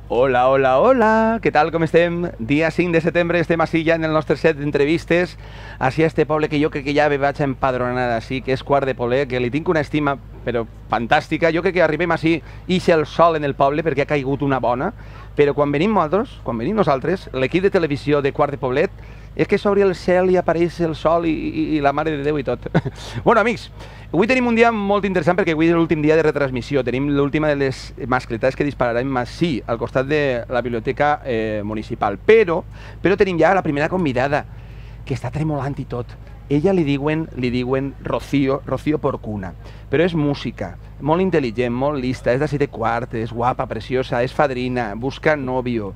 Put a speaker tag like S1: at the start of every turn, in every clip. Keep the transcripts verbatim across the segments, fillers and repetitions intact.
S1: Hola, hola, hola, què tal, com estem? Dia cinc de setembre estem així ja en el nostre set d'entrevistes així a este poble que jo crec que ja me vaig empadronar així, que és Quart de Poblet, que li tinc una estima però fantàstica. Jo crec que arribem així, ix el sol en el poble perquè ha caigut una bona, però quan venim nosaltres, quan venim nosaltres, l'equip de televisió de Quart de Poblet, és que s'obre el cel i apareix el sol i, i, i la Mare de Déu i tot. Bueno, amics, avui tenim un dia molt interessant perquè avui és l'últim dia de retransmissió. Tenim l'última de les mascletades que dispararem així, al costat de la biblioteca eh, municipal. Però, però tenim ja la primera convidada, que està tremolant i tot. Ella li diuen, li diuen Rocío, Rocío Porcuna, però és música, molt intel·ligent, molt lista, és de set i quart, és guapa, preciosa, és fadrina, busca novio.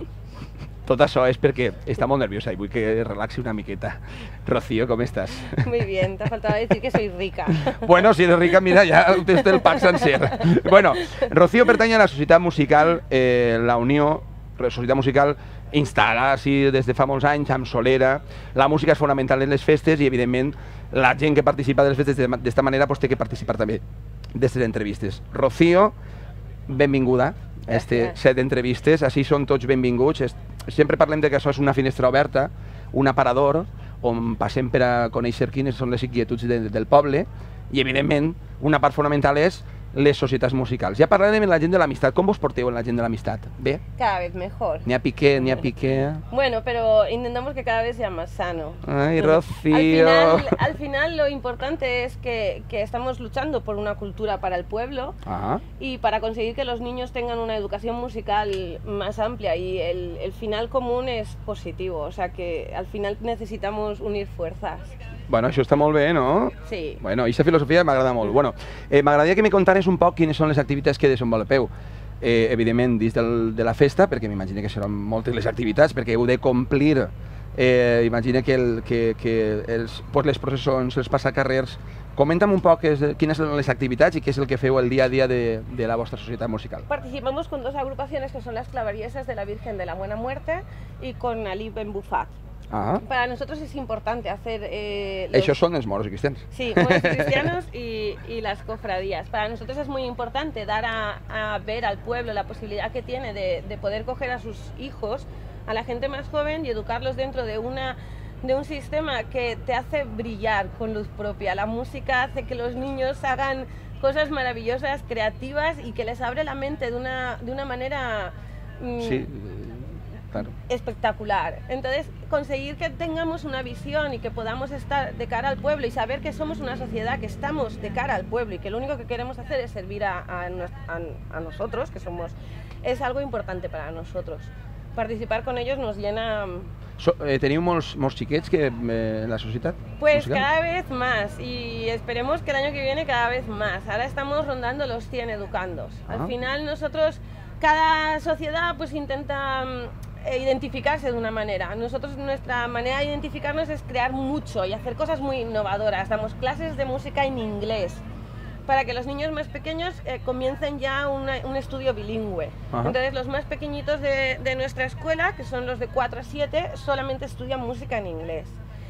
S1: Tot això és perquè està molt nerviosa i vull que relaxi una miqueta. Rocío, ¿cómo estás?
S2: Muy bien, te ha faltado decir que soy rica.
S1: Bueno, si eres rica, mira, ja tens el pack sencer. Bueno, Rocío pertany a la Societat Musical eh, La Unió, Societat Musical instal·la així des de fa molts anys, amb solera. La música és fonamental en les festes i, evidentment, la gent que participa de les festes d'esta manera pues, té que participar també d'aquestes entrevistes. Rocío, benvinguda a este set d'entrevistes, així són tots benvinguts. Sempre parlem de que això és una finestra oberta, un aparador, on passem per a conèixer quines són les inquietuds de, del poble i, evidentment, una part fonamental és les societats musicals. Ja parlarem amb la gent de l'amistat. Com vos porteu amb la gent de l'amistat? ¿Bé?
S2: Cada vez mejor.
S1: Ni a piqué, ni a piqué.
S2: Bueno, pero intentamos que cada vez sea más sano.
S1: Ay, Rocío.
S2: Al final, al final lo importante es que, que estamos luchando por una cultura para el pueblo.
S1: Ajá.
S2: Y para conseguir que los niños tengan una educación musical más amplia y el, el final común es positivo, o sea que al final necesitamos unir fuerzas.
S1: Bueno, això està molt bé, no?
S2: Sí.
S1: Bueno, aquesta filosofia m'agrada molt. Bueno, eh, m'agradaria que me contares un poc quines són les activitats que desenvolupeu. Eh, evidentment, dins del, de la festa, perquè m'imagino que seran moltes les activitats, perquè heu de complir, eh, imagina que, el, que, que els, pues les processons, els passacarrers. Comenta'm un poc es, quines són les activitats i què és el que feu el dia a dia de, de la vostra societat musical.
S2: Participamos con dos agrupaciones que son las Clavariesas de la Virgen de la Buena Muerte y con Ali Ben Bufat.
S1: Ah.
S2: Para nosotros es importante hacer... Eh, los...
S1: Ellos son els moros i cristians.
S2: Sí, moros y cristianos y, y las cofradías. Para nosotros es muy importante dar a, a ver al pueblo la posibilidad que tiene de, de poder coger a sus hijos, a la gente más joven y educarlos dentro de una... de un sistema que te hace brillar con luz propia. La música hace que los niños hagan cosas maravillosas, creativas y que les abre la mente de una, de una manera mmm,
S1: sí, claro.
S2: espectacular. Entonces, conseguir que tengamos una visión y que podamos estar de cara al pueblo y saber que somos una sociedad que estamos de cara al pueblo y que lo único que queremos hacer es servir a, a, a, a nosotros, que somos, es algo importante para nosotros. Participar con ellos nos llena...
S1: So, eh, ¿Teniu molts, molts xiquets que, eh, en la societat?
S2: Pues
S1: musical?
S2: Cada vez más y esperemos que el año que viene cada vez más. Ahora estamos rondando los cien educandos.
S1: Ah.
S2: Al final nosotros, cada sociedad pues intenta eh, identificarse de una manera. Nosotros nuestra manera de identificarnos es crear mucho y hacer cosas muy innovadoras. Damos clases de música en inglés para que los niños más pequeños eh, comiencen ya una, un estudio bilingüe. Ajá. Entonces los más pequeñitos de, de nuestra escuela, que son los de cuatro a siete, solamente estudian música en inglés.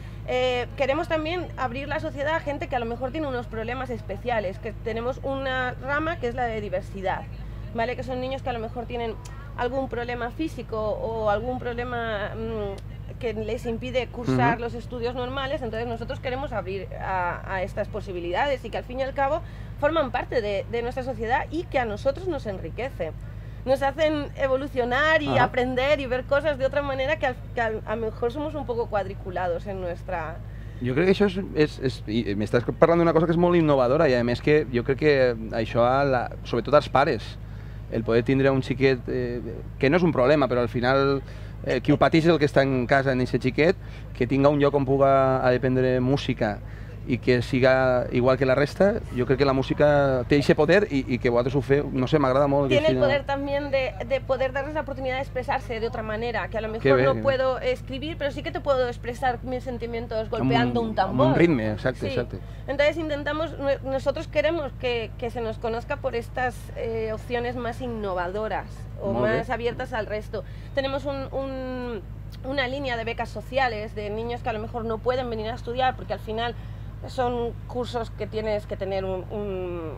S2: Eh, queremos también abrir la sociedad a gente que a lo mejor tiene unos problemas especiales, que tenemos una rama que es la de diversidad, ¿vale? Que son niños que a lo mejor tienen algún problema físico o algún problema mmm, que les impide cursar uh-huh. los estudios normales, entonces nosotros queremos abrir a, a estas posibilidades y que al fin y al cabo forman parte de, de nuestra sociedad y que a nosotros nos enriquece. Nos hacen evolucionar y uh-huh. aprender y ver cosas de otra manera que, al, que al, a lo mejor somos un poco cuadriculados en nuestra...
S1: Jo crec que això és... és, és m'estàs parlant d'una cosa que és molt innovadora i a més que jo crec que això, la, sobretot als pares, el poder tindre un xiquet, eh, que no és un problema, però al final eh, qui ho pateix és el que està en casa en aquest xiquet, que tinga un lloc on puga aprendre música i que siga igual que la resta. Yo creo que la música té ese poder y, y que vosaltres ho feu, no sé, m'agrada molt.
S2: Tiene el poder también de, de poder darles la oportunidad de expresarse de otra manera, que a lo mejor
S1: bé,
S2: no puedo escribir, pero sí que te puedo expresar mis sentimientos golpeando un, un tambor.
S1: Un ritmo, exacto,
S2: sí.
S1: exacto.
S2: Entonces intentamos, nosotros queremos que, que se nos conozca por estas eh, opciones más innovadoras o molt más bé. Abiertas al resto. Tenemos un, un, una línea de becas sociales de niños que a lo mejor no pueden venir a estudiar porque al final son cursos que tienes que tener un, un,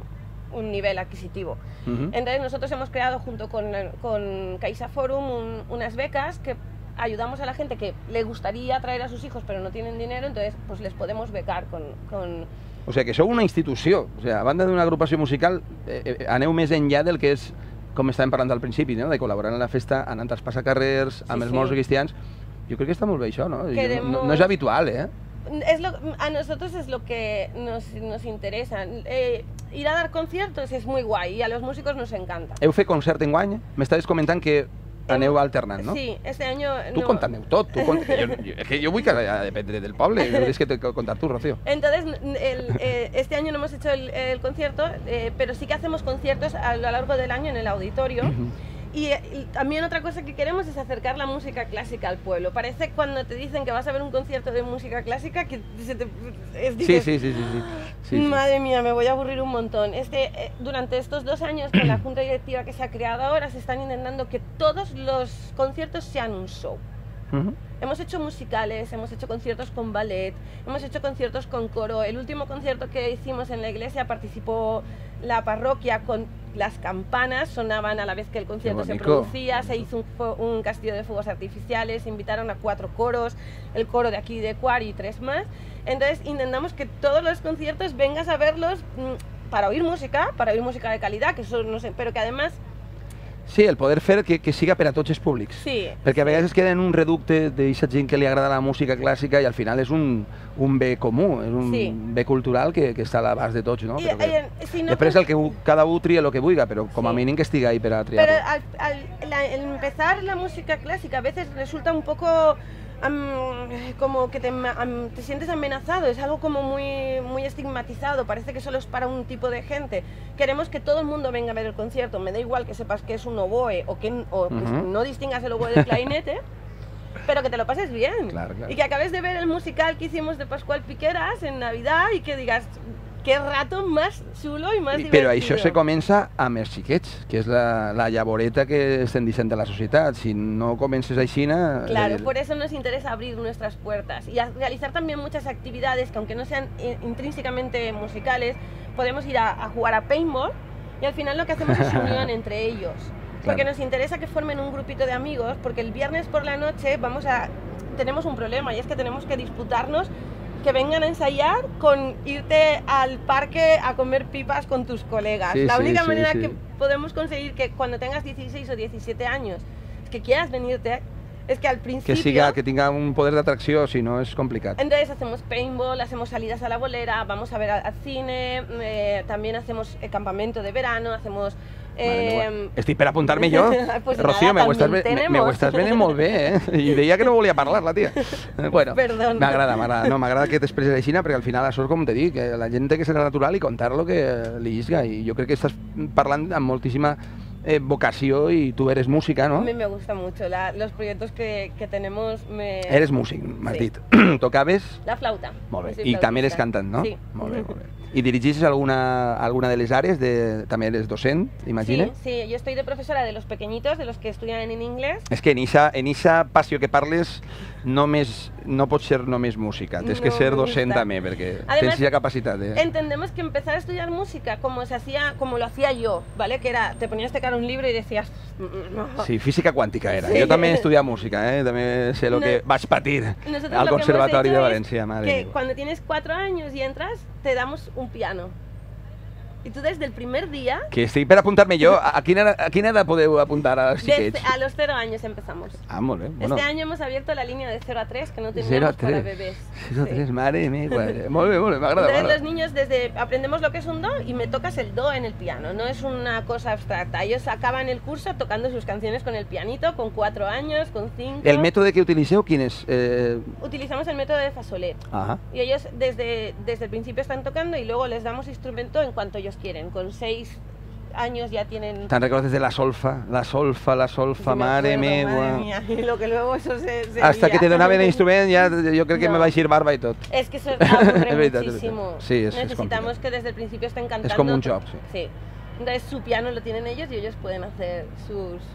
S2: un nivel adquisitivo.
S1: Uh-huh.
S2: Entonces nosotros hemos creado junto con, con Caixa Forum un, unas becas que ayudamos a la gente que le gustaría traer a sus hijos pero no tienen dinero, entonces pues les podemos becar con... con...
S1: O sea, que sou una institució, o sigui, a banda d'una agrupació musical, eh, eh, aneu més enllà del que és, com estàvem parlant al principi, no? De col·laborar en la festa, anant als passacarrers, amb
S2: Sí,
S1: els
S2: sí.
S1: morts cristians. Jo crec que està molt bé això, no? Jo-
S2: Queremos-
S1: No, no és habitual, eh?
S2: Es lo, a nosotros es lo que nos, nos interesa. Eh, ir a dar conciertos es muy guay y a los músicos nos encanta.
S1: Heu fet concert enguany? M'estaves comentant que aneu alternant, no?
S2: Sí, este año...
S1: Tu
S2: no.
S1: conta-m'ho tot. Tu cont... jo, jo, és que jo vull que ha de dependre del poble. És que t'he de contar tu, Rocío.
S2: Entonces, el, eh, este año no hemos hecho el, el concierto, eh, pero sí que hacemos conciertos a lo largo del año en el auditorio.
S1: Uh-huh.
S2: Y, y también otra cosa que queremos es acercar la música clásica al pueblo. Parece cuando te dicen que vas a ver un concierto de música clásica que se te, es,
S1: Sí,
S2: dices,
S1: sí, sí, sí, sí. Sí, sí.
S2: madre mía, me voy a aburrir un montón. Este, eh, durante estos dos años, con la junta directiva que se ha creado ahora, se están intentando que todos los conciertos sean un show.
S1: Uh-huh.
S2: Hemos hecho musicales, hemos hecho conciertos con ballet, hemos hecho conciertos con coro. El último concierto que hicimos en la iglesia participó la parroquia con las campanas, sonaban a la vez que el concierto se
S1: bonito.
S2: producía, se hizo un, fo- un castillo de fuegos artificiales, se invitaron a cuatro coros, el coro de aquí de Cuari y tres más. Entonces intentamos que todos los conciertos vengas a verlos mm, para oír música, para oír música de calidad, que eso no sé, pero que además
S1: Sí, el poder fer que, que siga per a tots els públics.
S2: sí.
S1: Perquè a vegades es queda en un reducte d'aquesta gent que li agrada la música clàssica i al final és un, un bé comú, és un
S2: Sí.
S1: bé cultural que, que està a l'abast de tots, no?
S2: Y,
S1: Però que,
S2: eh, si no,
S1: després el que u- cada un tria el que vulga, però com a
S2: Sí.
S1: mínim que estigui ahí per a
S2: Pero
S1: triar-lo.
S2: al, al- la- el empezar la música clásica a veces resulta un poco am, como que te, ma- am- te sientes amenazado, es algo como muy, muy estigmatizado, parece que solo es para un tipo de gente. Queremos que todo el mundo venga a ver el concierto, me da igual que sepas que es un oboe o que n- o, pues,
S1: Ujú.
S2: no distingas el oboe del clarinete, pero que te lo pases bien.
S1: Claro, claro.
S2: Y que acabes de ver el musical que hicimos de Pascual Piqueras en Navidad y que digas, qué rato más chulo y más
S1: I-
S2: divertido.
S1: Però això se comença amb els xiquets, que és la, la llavoreta que estem deixant de la societat. Si no comences així...
S2: Claro,
S1: eh,
S2: por eso nos interesa abrir nuestras puertas y a- realizar también muchas actividades que aunque no sean i- intrínsecamente musicales, podemos ir a, a jugar a paintball y al final lo que hacemos es unión entre ellos. Porque
S1: Claro.
S2: nos interesa que formen un grupito de amigos, porque el viernes por la noche vamos a tenemos un problema y es que tenemos que disputarnos que vengan a ensayar con irte al parque a comer pipas con tus colegas.
S1: Sí,
S2: la
S1: sí,
S2: única
S1: sí,
S2: manera
S1: sí.
S2: que podemos conseguir que cuando tengas dieciséis o diecisiete años es que quieras venirte es que al principio
S1: Que, siga, que tinga un poder d'atracció, si no és complicat.
S2: entonces hacemos paintball, hacemos salidas a la bolera, vamos a ver al, al cine, eh, también hacemos eh, campamento de verano, hacemos...
S1: Mare
S2: Eh,
S1: meva. Estic per apuntar-me jo.
S2: Pues
S1: Rocío,
S2: nada,
S1: me ho estàs,
S2: también
S1: ve- me, me
S2: tenemos.
S1: ho estàs venent molt bé, eh? I deia que no volia parlar, la tia. Bueno,
S2: Perdón.
S1: m'agrada, m'agrada. No, m'agrada que t'expresses així, perquè al final això és com te dic, que la gent té que ser natural i contar lo que li llisga. I jo crec que estàs parlant amb moltíssima eh, vocació i tu eres música, no?
S2: A mí me gusta mucho la- los proyectos que, que tenemos. Me...
S1: Eres músic, m'has
S2: Sí.
S1: dit. Tocaves?
S2: La flauta.
S1: Molt bé.
S2: Yo soy
S1: I també eres
S2: flautista.
S1: cantant, no?
S2: Sí.
S1: Molt bé, molt bé. I dirigeixes alguna, alguna de les àrees? De, també eres docent, imagina?
S2: Sí, sí, yo estoy de profesora de los pequeñitos, de los que estudian en inglés.
S1: És que en ixa, en ixa passió que parles només, no pot ser només música, tens que
S2: No,
S1: ser
S2: me
S1: docent
S2: gusta.
S1: també, perquè
S2: Además,
S1: tens ja capacitat. Eh?
S2: Entendemos que empezar a estudiar música como se hacía, como lo hacía yo, ¿vale? Que era, te ponías a cara un libro y decías, "Mm, no".
S1: Sí, física quàntica era.
S2: Sí.
S1: Jo també he estudiat música, eh? també sé el
S2: No.
S1: que vaig patir
S2: Nosotros
S1: al
S2: lo que hemos
S1: Conservatori
S2: hecho
S1: de
S2: es
S1: València, madre
S2: que
S1: meva.
S2: cuando tienes cuatro años y entras, te damos un piano. Y tú desde el primer día,
S1: Que estic per apuntar-me jo. A, a, quina, a quina edat podeu apuntar als
S2: desde,
S1: xiquets?
S2: a los cero años empezamos.
S1: Ah, molt bé. Bueno.
S2: Este año hemos abierto la línea de cero a tres que no
S1: zero a
S2: teníamos para
S1: tres.
S2: bebés.
S1: zero a
S2: Sí.
S1: tres, mare meva. Molt bé, molt bé, m'agrada.
S2: Entonces
S1: m'agrada.
S2: los niños desde aprendemos lo que es un do y me tocas el do en el piano, no es una cosa abstracta. Ellos acaban el curso tocando sus canciones con el pianito, con cuatro años, con cinco.
S1: El mètode que utiliceu, quin és? Eh...
S2: Utilizamos el método de Fasolet.
S1: Ajá.
S2: Y ellos desde, desde el principio están tocando y luego les damos instrumento en cuanto ellos quieren. Con seis años ya tienen...
S1: Te'n recordes de la solfa? La solfa, la solfa,
S2: Sí, me
S1: mare
S2: acuerdo,
S1: meva.
S2: madre mía, y lo que luego eso se... se
S1: Hasta
S2: lía.
S1: que te donaven l'instrument ja jo crec que
S2: No.
S1: me vaig ir barba i tot.
S2: Es que eso aburre
S1: Es verdad, es
S2: muchísimo.
S1: verdad. Sí, es- es
S2: Necesitamos
S1: complicado.
S2: que desde el principio estén cantando.
S1: como un job, sí.
S2: Sí. Entonces su piano lo tienen ellos y ellos pueden hacer sus...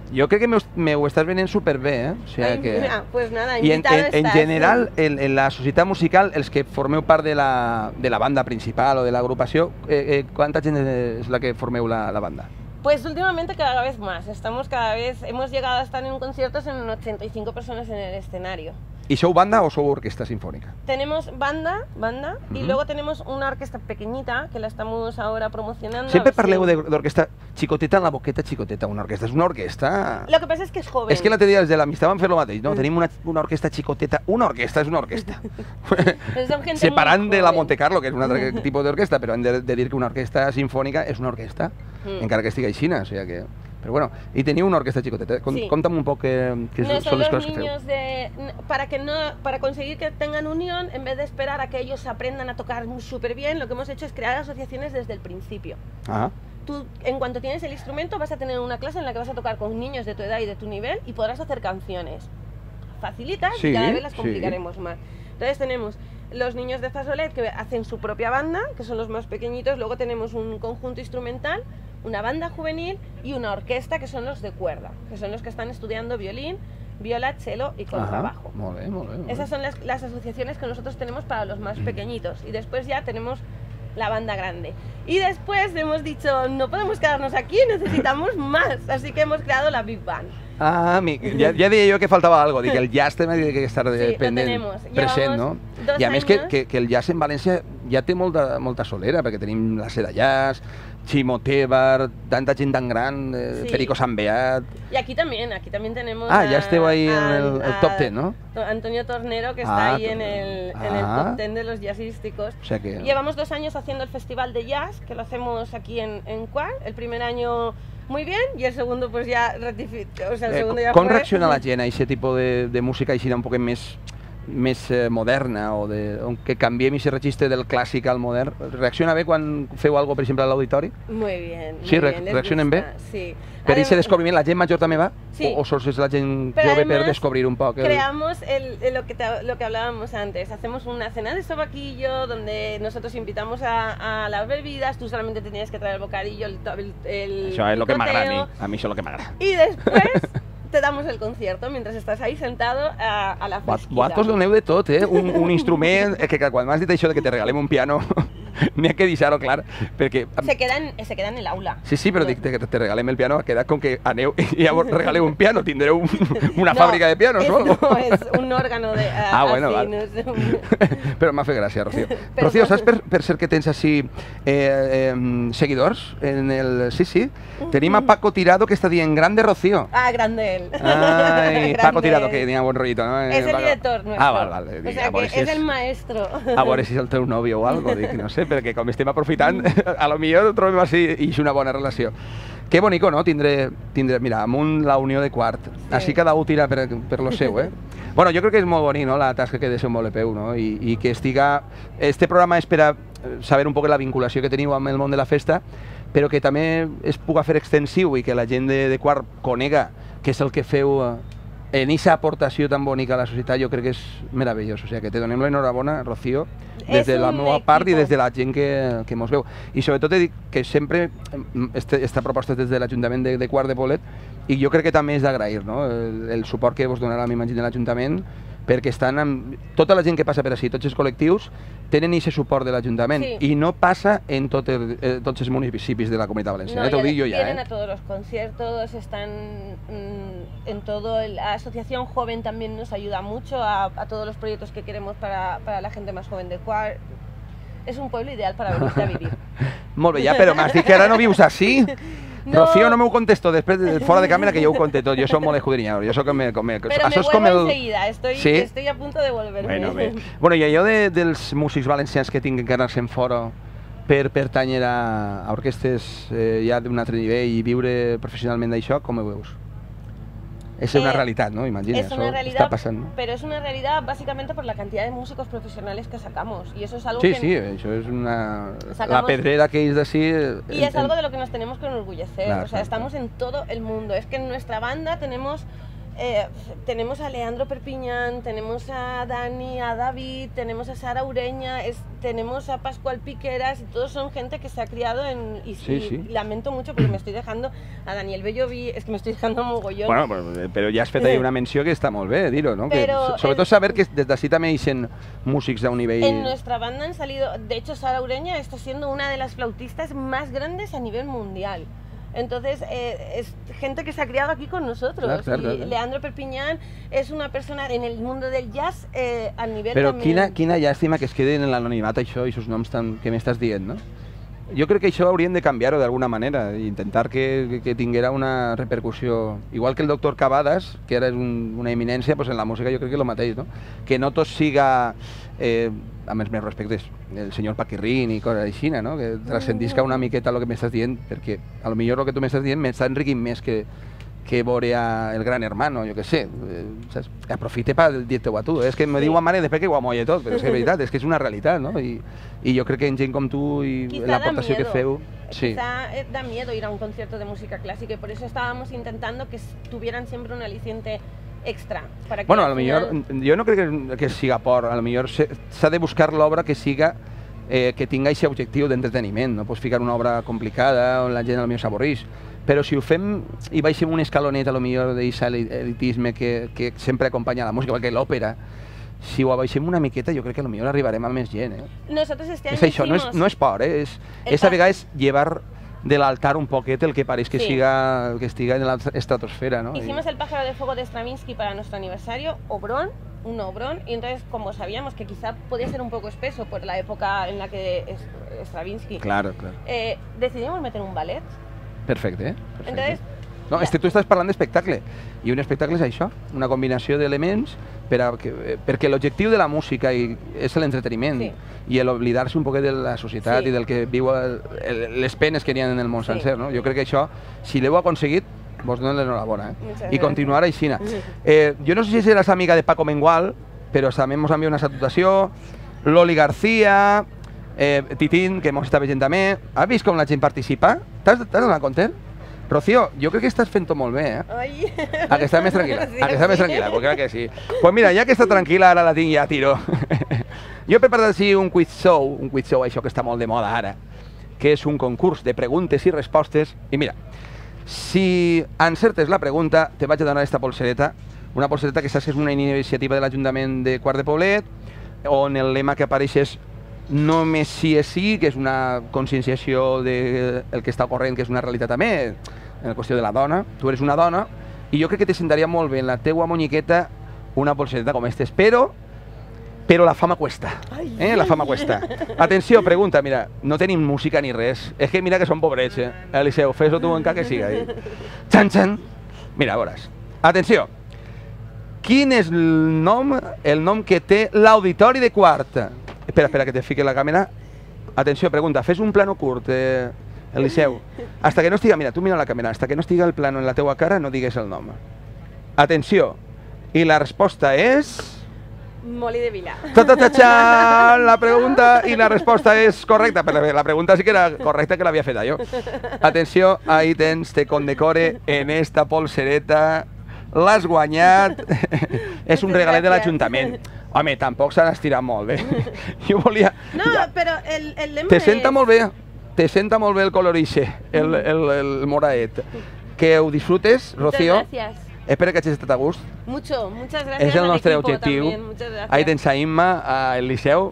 S1: Jo crec que me, me ho estàs venent superbé, eh? O sigui
S2: Ai,
S1: que...
S2: mira, pues nada,
S1: I en,
S2: invitado
S1: en, en
S2: estàs,
S1: general,
S2: sí.
S1: en, en la societat musical, els que formeu part de la, de la banda principal o de l'agrupació, eh, eh, quanta gent és la que formeu la, la banda?
S2: Pues últimamente cada vez más, estamos cada vez, hemos llegado a estar en conciertos en ochenta y cinco personas en el escenario.
S1: I sou banda o sou orquestra sinfònica?
S2: Tenemos banda, banda,
S1: Ujú.
S2: y luego tenemos una orquesta pequeñita que la estamos ahora promocionando.
S1: Sempre
S2: a ver si-
S1: parleu de- d'orquestra xicoteta en la boqueta, xicoteta, una orquestra. És una orquestra...
S2: Lo que pasa es que es joven.
S1: És que l'altre dia els de l'amistat van fer lo mateix, no?
S2: Mm.
S1: Tenim una, una orquestra xicoteta, una orquestra és una orquestra.
S2: Pero son gente
S1: Separant
S2: muy
S1: de la
S2: joven.
S1: Monte Carlo, que és un altre tipus d'orquestra, però hem de, de dir que una orquestra sinfònica és una orquestra,
S2: Mm.
S1: encara que estigui aixina, o sigui que... Però bueno, i teniu una orquestra xicoteta. Con,
S2: Sí.
S1: Conta'm un poc què, què
S2: No,
S1: són
S2: son
S1: les
S2: los
S1: coses que feu.
S2: niños de... Para, que no, para conseguir que tengan unión, en vez de esperar a que ellos aprendan a tocar súper bien, lo que hemos hecho es crear asociaciones desde el principio.
S1: Ah,
S2: Tú, en cuanto tienes el instrumento, vas a tener una clase en la que vas a tocar con niños de tu edad y de tu nivel y podrás hacer canciones facilitas
S1: Sí,
S2: y cada vez las
S1: sí.
S2: complicaremos más. Entonces tenemos los niños de Fasolet que hacen su propia banda, que son los más pequeñitos, luego tenemos un conjunto instrumental, una banda juvenil y una orquesta que son los de cuerda, que son los que están estudiando violín, viola, cello y contrabajo.
S1: Ajá, molt bé, molt bé. Molt bé.
S2: Esas son las, las asociaciones que nosotros tenemos para los más pequeñitos y después ya tenemos la banda grande. Y después hemos dicho, no podemos quedarnos aquí, necesitamos más, así que hemos creado la Big Band.
S1: Ah, mi, ja, ja deia jo que faltava algo, dic, el jazz també ha de estar
S2: Sí, lo
S1: pendent,
S2: tenemos.
S1: present, no?
S2: Llevamos dos
S1: I a més que,
S2: años.
S1: que, que el jazz en València ja té molta, molta solera, perquè tenim la Seda Jazz, Chimo Tebar, tanta gent tan gran, eh,
S2: Sí.
S1: Perico Sambeat...
S2: Y aquí también, aquí también tenemos
S1: Ah,
S2: a-
S1: ya esteu ahí en
S2: a-
S1: el, el
S2: a
S1: top ten, ¿no?
S2: Antonio Tornero, que está
S1: Ah,
S2: ahí en el, en el
S1: ah.
S2: top ten de los jazzísticos.
S1: O sea que...
S2: Llevamos dos años haciendo el festival de jazz, que lo hacemos aquí en, en Cuar. El primer año muy bien y el segundo pues ya rectifi- o sea, el
S1: Eh,
S2: segundo ya
S1: com
S2: fue-
S1: reacciona la gent a aquest tipus de, de música així un poc més més eh, moderna o de, on que canviem aquest registre del clàssic al modern? Reacciona bé quan feu alguna cosa, per exemple, a l'auditori?
S2: Muy bien.
S1: Sí,
S2: muy
S1: re-
S2: bien, les
S1: reaccionen
S2: gusta,
S1: bé?
S2: Sí.
S1: Per
S2: Adem-
S1: aquest descobriment, la gent major també va?
S2: Sí.
S1: O, o sols és la gent
S2: Pero
S1: jove per
S2: además,
S1: descobrir un poc? El...
S2: Creamos el, el- lo, que te- lo que hablábamos antes. Hacemos una cena de sobaquillo donde nosotros invitamos a, a las bebidas, tú solamente tenías que traer el bocadillo, el, to- el, el
S1: Això és el que m'agrada a mi.
S2: picoteo,
S1: A mi això és el que m'agrada.
S2: y después te damos el concierto mientras estás ahí sentado a, a la fresquita.
S1: Vosaltres doneu de tot, eh? Un, un instrument... eh, que quan m'has dit això de que te regalem un piano, n'hi ha que deixar-ho clar, perquè...
S2: Se queda, en, se queda en el aula.
S1: Sí, sí, però dic que te regalem el piano, ha quedat com que aneu i llavors regaleu un piano, tindreu un, una
S2: No,
S1: fàbrica de pianos
S2: es,
S1: o algo.
S2: No, es un órgano de...
S1: Ah,
S2: así,
S1: bueno, vale.
S2: no sé, un-
S1: Però m'ha fet gràcia, Rocío.
S2: Però
S1: Rocío,
S2: bueno.
S1: saps per, per ser que tens així eh, eh, seguidors? En el... Sí, sí. Tenim a Paco Tirado que està dient grande Rocío.
S2: Ah, grande él.
S1: Ai,
S2: Grande
S1: Paco Tirado,
S2: él.
S1: que tenia bon rollito, no?
S2: Es el
S1: Paco.
S2: director nuestro.
S1: Ah, val, val.
S2: O
S1: Dic,
S2: sea
S1: a veure
S2: que
S1: si
S2: es el maestro.
S1: A veure si és el teu nòvio o algo, dic, no sé, perquè com estem aprofitant, a lo millor ho trobem així i és una bona relació. Que bonico, no? Tindre, tindre mira, amunt la unió de quart. Sí. Així cada un tira per, per lo seu, eh? Bueno, jo crec que és molt bonic, no?, la tasca que desenvolupeu, no? I, i que estiga... Este programa és per a saber un poc la vinculació que teniu amb el món de la festa, però que també es puga fer extensiu i que la gent de, de quart conega què és el que feu eh, en aquesta aportació tan bonica a la societat. Jo crec que és meravellós. O sigui, que te donem l'enhorabona, Rocío, des
S2: És
S1: de la
S2: un
S1: meva part i
S2: equipo.
S1: des de la gent que, que mos veu. I sobretot he dit que sempre em, este, esta proposta és des de l'Ajuntament de, de Quart de Poblet i jo crec que també és d'agrair, no?, el, el suport que vos donarà, m'imagino, l'Ajuntament, perquè estan amb... Tota la gent que passa per així, tots els col·lectius, tenen aquest suport de l'Ajuntament
S2: Sí.
S1: i no passa en tot el, eh, tots els municipis de la Comunitat Valenciana,
S2: No,
S1: te ho
S2: ya
S1: dic jo ja,
S2: vienen
S1: eh?
S2: a todos los conciertos, están mm, en todo. el- La Asociación Joven también nos ayuda mucho a, a todos los proyectos que queremos para, para la gente más joven de Cuar. Es un pueblo ideal para venirte a vivir.
S1: Molt bé, ja, però m'has dit que ara no vius així?
S2: No.
S1: Rocío no m'ho contesto després, de, fora de càmera, que jo ho conté tot. Jo soc molt escudrinyador, jo soc com... com
S2: Pero
S1: això
S2: me
S1: és com
S2: vuelvo
S1: el...
S2: enseguida, estoy,
S1: Sí?
S2: estoy a punto de volverme.
S1: Bueno, bé. Bueno, i allò de, dels músics valencians que tinguin que anar-se'n fora per pertànyer a, a orquestes eh, ja d'un altre nivell i viure professionalment d'això, com ho veus? És una
S2: Eh,
S1: realitat, no? Imagina,
S2: Es una
S1: això
S2: realidad,
S1: està passant, no?
S2: pero es una realidad básicamente por la cantidad de músicos profesionales que sacamos. Y eso es algo
S1: Sí,
S2: que...
S1: sí, això és una...
S2: Sacamos-
S1: La pedrera que és d'ací... eh,
S2: Y es algo de lo que nos tenemos que enorgullecer.
S1: Claro,
S2: o sea,
S1: claro,
S2: estamos en todo el mundo. Es que en nuestra banda tenemos Eh, tenemos a Leandro Perpiñán, tenemos a Dani, a David, tenemos a Sara Ureña, es, tenemos a Pascual Piqueras, y todos son gente que se ha criado en... Y,
S1: sí,
S2: y
S1: sí.
S2: lamento mucho porque me estoy dejando a Daniel Belloví, és que me estoy dejando mogollón.
S1: Bueno, però, però ja has fet ahí una menció que està molt bé, dir-ho, no?
S2: Pero
S1: que, sobretot
S2: el,
S1: saber que des d'ací també hi sent músics d'un nivell...
S2: En nuestra banda han salido, de hecho Sara Ureña está siendo una de las flautistas más grandes a nivel mundial. Entonces, eh, es gente que se ha criado aquí con nosotros.
S1: Clar, clar, clar.
S2: Y Leandro Perpiñán es una persona en el mundo del jazz eh, a nivel
S1: Però
S2: también...
S1: quina, quina llàstima que es quedin en l'anonimat això i aquests noms tan, que m'estàs dient, no? Jo crec que això haurien de canviar-ho d'alguna manera, intentar que, que, que tinguera una repercussió. Igual que el doctor Cavadas, que ara és un, una eminència, pues en la música jo crec que és el mateix, no? Que no tot siga, eh, amb els meus respectes, el senyor Paquirrín i coses així, no? Que transcendisca una miqueta el que m'estàs dient, perquè a lo millor el que tu m'estàs dient m'està enriquint més que, que veure el gran hermano, jo què sé, eh, saps? Aprofite per dir-te-ho a tu, és que me
S2: Sí.
S1: diu a mare després que ho amolle tot, però és que és veritat, és que és una realitat, no? I, i jo crec que en gent com tu i
S2: Quizá
S1: la
S2: da
S1: aportació que
S2: miedo.
S1: feu... Sí.
S2: Quizá eh, da miedo ir a un concierto de música clásica y por eso estábamos intentando que s- tuvieran siempre un aliciente extra. Para que
S1: Bueno, a
S2: al
S1: lo millor,
S2: final-
S1: jo no crec que, que siga por, a lo millor se- s'ha de buscar l'obra que siga eh, que tinga aquest objectiu d'entreteniment, no pots ficar una obra complicada on la gent potser s'avorrís, però si ho fem i baixem un escalonet a lo millor d'aquest elitisme que, que sempre acompanya la música, igual que l'òpera, si ho abaixem una miqueta jo crec que a lo millor arribarem a més gent, eh?
S2: Nosotros este año
S1: És això, no és,
S2: hicimos-
S1: no és por, eh? és,
S2: El
S1: és a
S2: pa-
S1: vegades llevar de l'altar un poquet el que pareix que,
S2: Sí.
S1: siga, que estiga en la estratosfera, ¿no?
S2: Hicimos el pájaro de fuego de Stravinsky para nuestro aniversario, obrón, un obrón, y entonces como sabíamos que quizá podía ser un poco espeso por la época en la que es Stravinsky,
S1: Claro, claro.
S2: eh, decidimos meter un ballet.
S1: Perfecte, eh? Perfecte.
S2: Entonces,
S1: no, és que tu estàs parlant d'espectacle, i un espectacle és això, una combinació d'elements per a que, perquè l'objectiu de la música i, és l'entreteniment,
S2: Sí.
S1: i l'oblidar-se un poquet de la societat
S2: Sí.
S1: i del que viu el, el, les penes que n'hi ha en el món
S2: Sí.
S1: sencer, no? Jo crec que això, si l'heu aconseguit, vos dono l'enhorabona, eh?
S2: Muchas
S1: I
S2: gracias.
S1: continuar així. Eh, jo no sé si seràs amiga de Paco Mengual, però també ens envia una salutació, Loli García, eh, Titín, que ens està veient també. Has vist com la gent participa? T'has donat compte? Rocío, jo crec que estàs fent-ho molt bé, eh?
S2: Ay.
S1: A que està més tranquil·la,
S2: Sí,
S1: a que està més
S2: sí.
S1: tranquil·la, pues crec que sí. Pues mira, ja que està tranquil·la, ara la tinc ja a tiro. Jo he preparat així un quiz show, un quiz show això que està molt de moda ara, que és un concurs de preguntes i respostes. I mira, si encertes la pregunta, te vaig a donar esta polsereta, una polsereta que saps que és una iniciativa de l'Ajuntament de Quart de Poblet, on el lema que apareix és només sí és sí, que és una conscienciació del que està ocorrent, que és una realitat també, en la qüestió de la dona. Tu eres una dona, i jo crec que te sentaria molt bé en la teua muñequeta una polsereta com aquesta. Però, però la fama cuesta, eh? La fama cuesta. Atenció, pregunta, mira, no tenim música ni res. És que mira que som pobrets, eh? Eliseu, fes-ho tu encara que siga. Eh? Txan, txan. Mira, veuràs. Atenció. Quin és el nom, el nom que té l'Auditori de Quart? Espera, espera, que te fique la càmera. Atenció, pregunta, fes un plano curt, eh, Eliseu. Hasta que no estiga, mira, tu mira la càmera, hasta que no estiga el plano en la teua cara no digues el nom. Atenció. I la resposta és...
S2: Molí de Vila.
S1: Ta-ta-ta-xa! La pregunta i la resposta és correcta, però la pregunta sí que era correcta, que l'havia feta jo. Atenció, ahí tens, te condecore en esta polsereta. L'has guanyat. És un regalet de l'Ajuntament. Home, tampoc s'ha d'estirar molt bé. Jo volia...
S2: No, pero el, el lema
S1: Te senta
S2: es-
S1: molt bé, te senta molt bé el colorixe, el, el, el moraet. Que ho disfrutes,
S2: Muchas
S1: Rocío.
S2: gracias.
S1: Espero que hagis estat a gust.
S2: Mucho, muchas gracias.
S1: És el
S2: al
S1: nostre
S2: equipo
S1: objectiu.
S2: también, muchas gracias.
S1: Ahí tens a Imma, a el Liceu,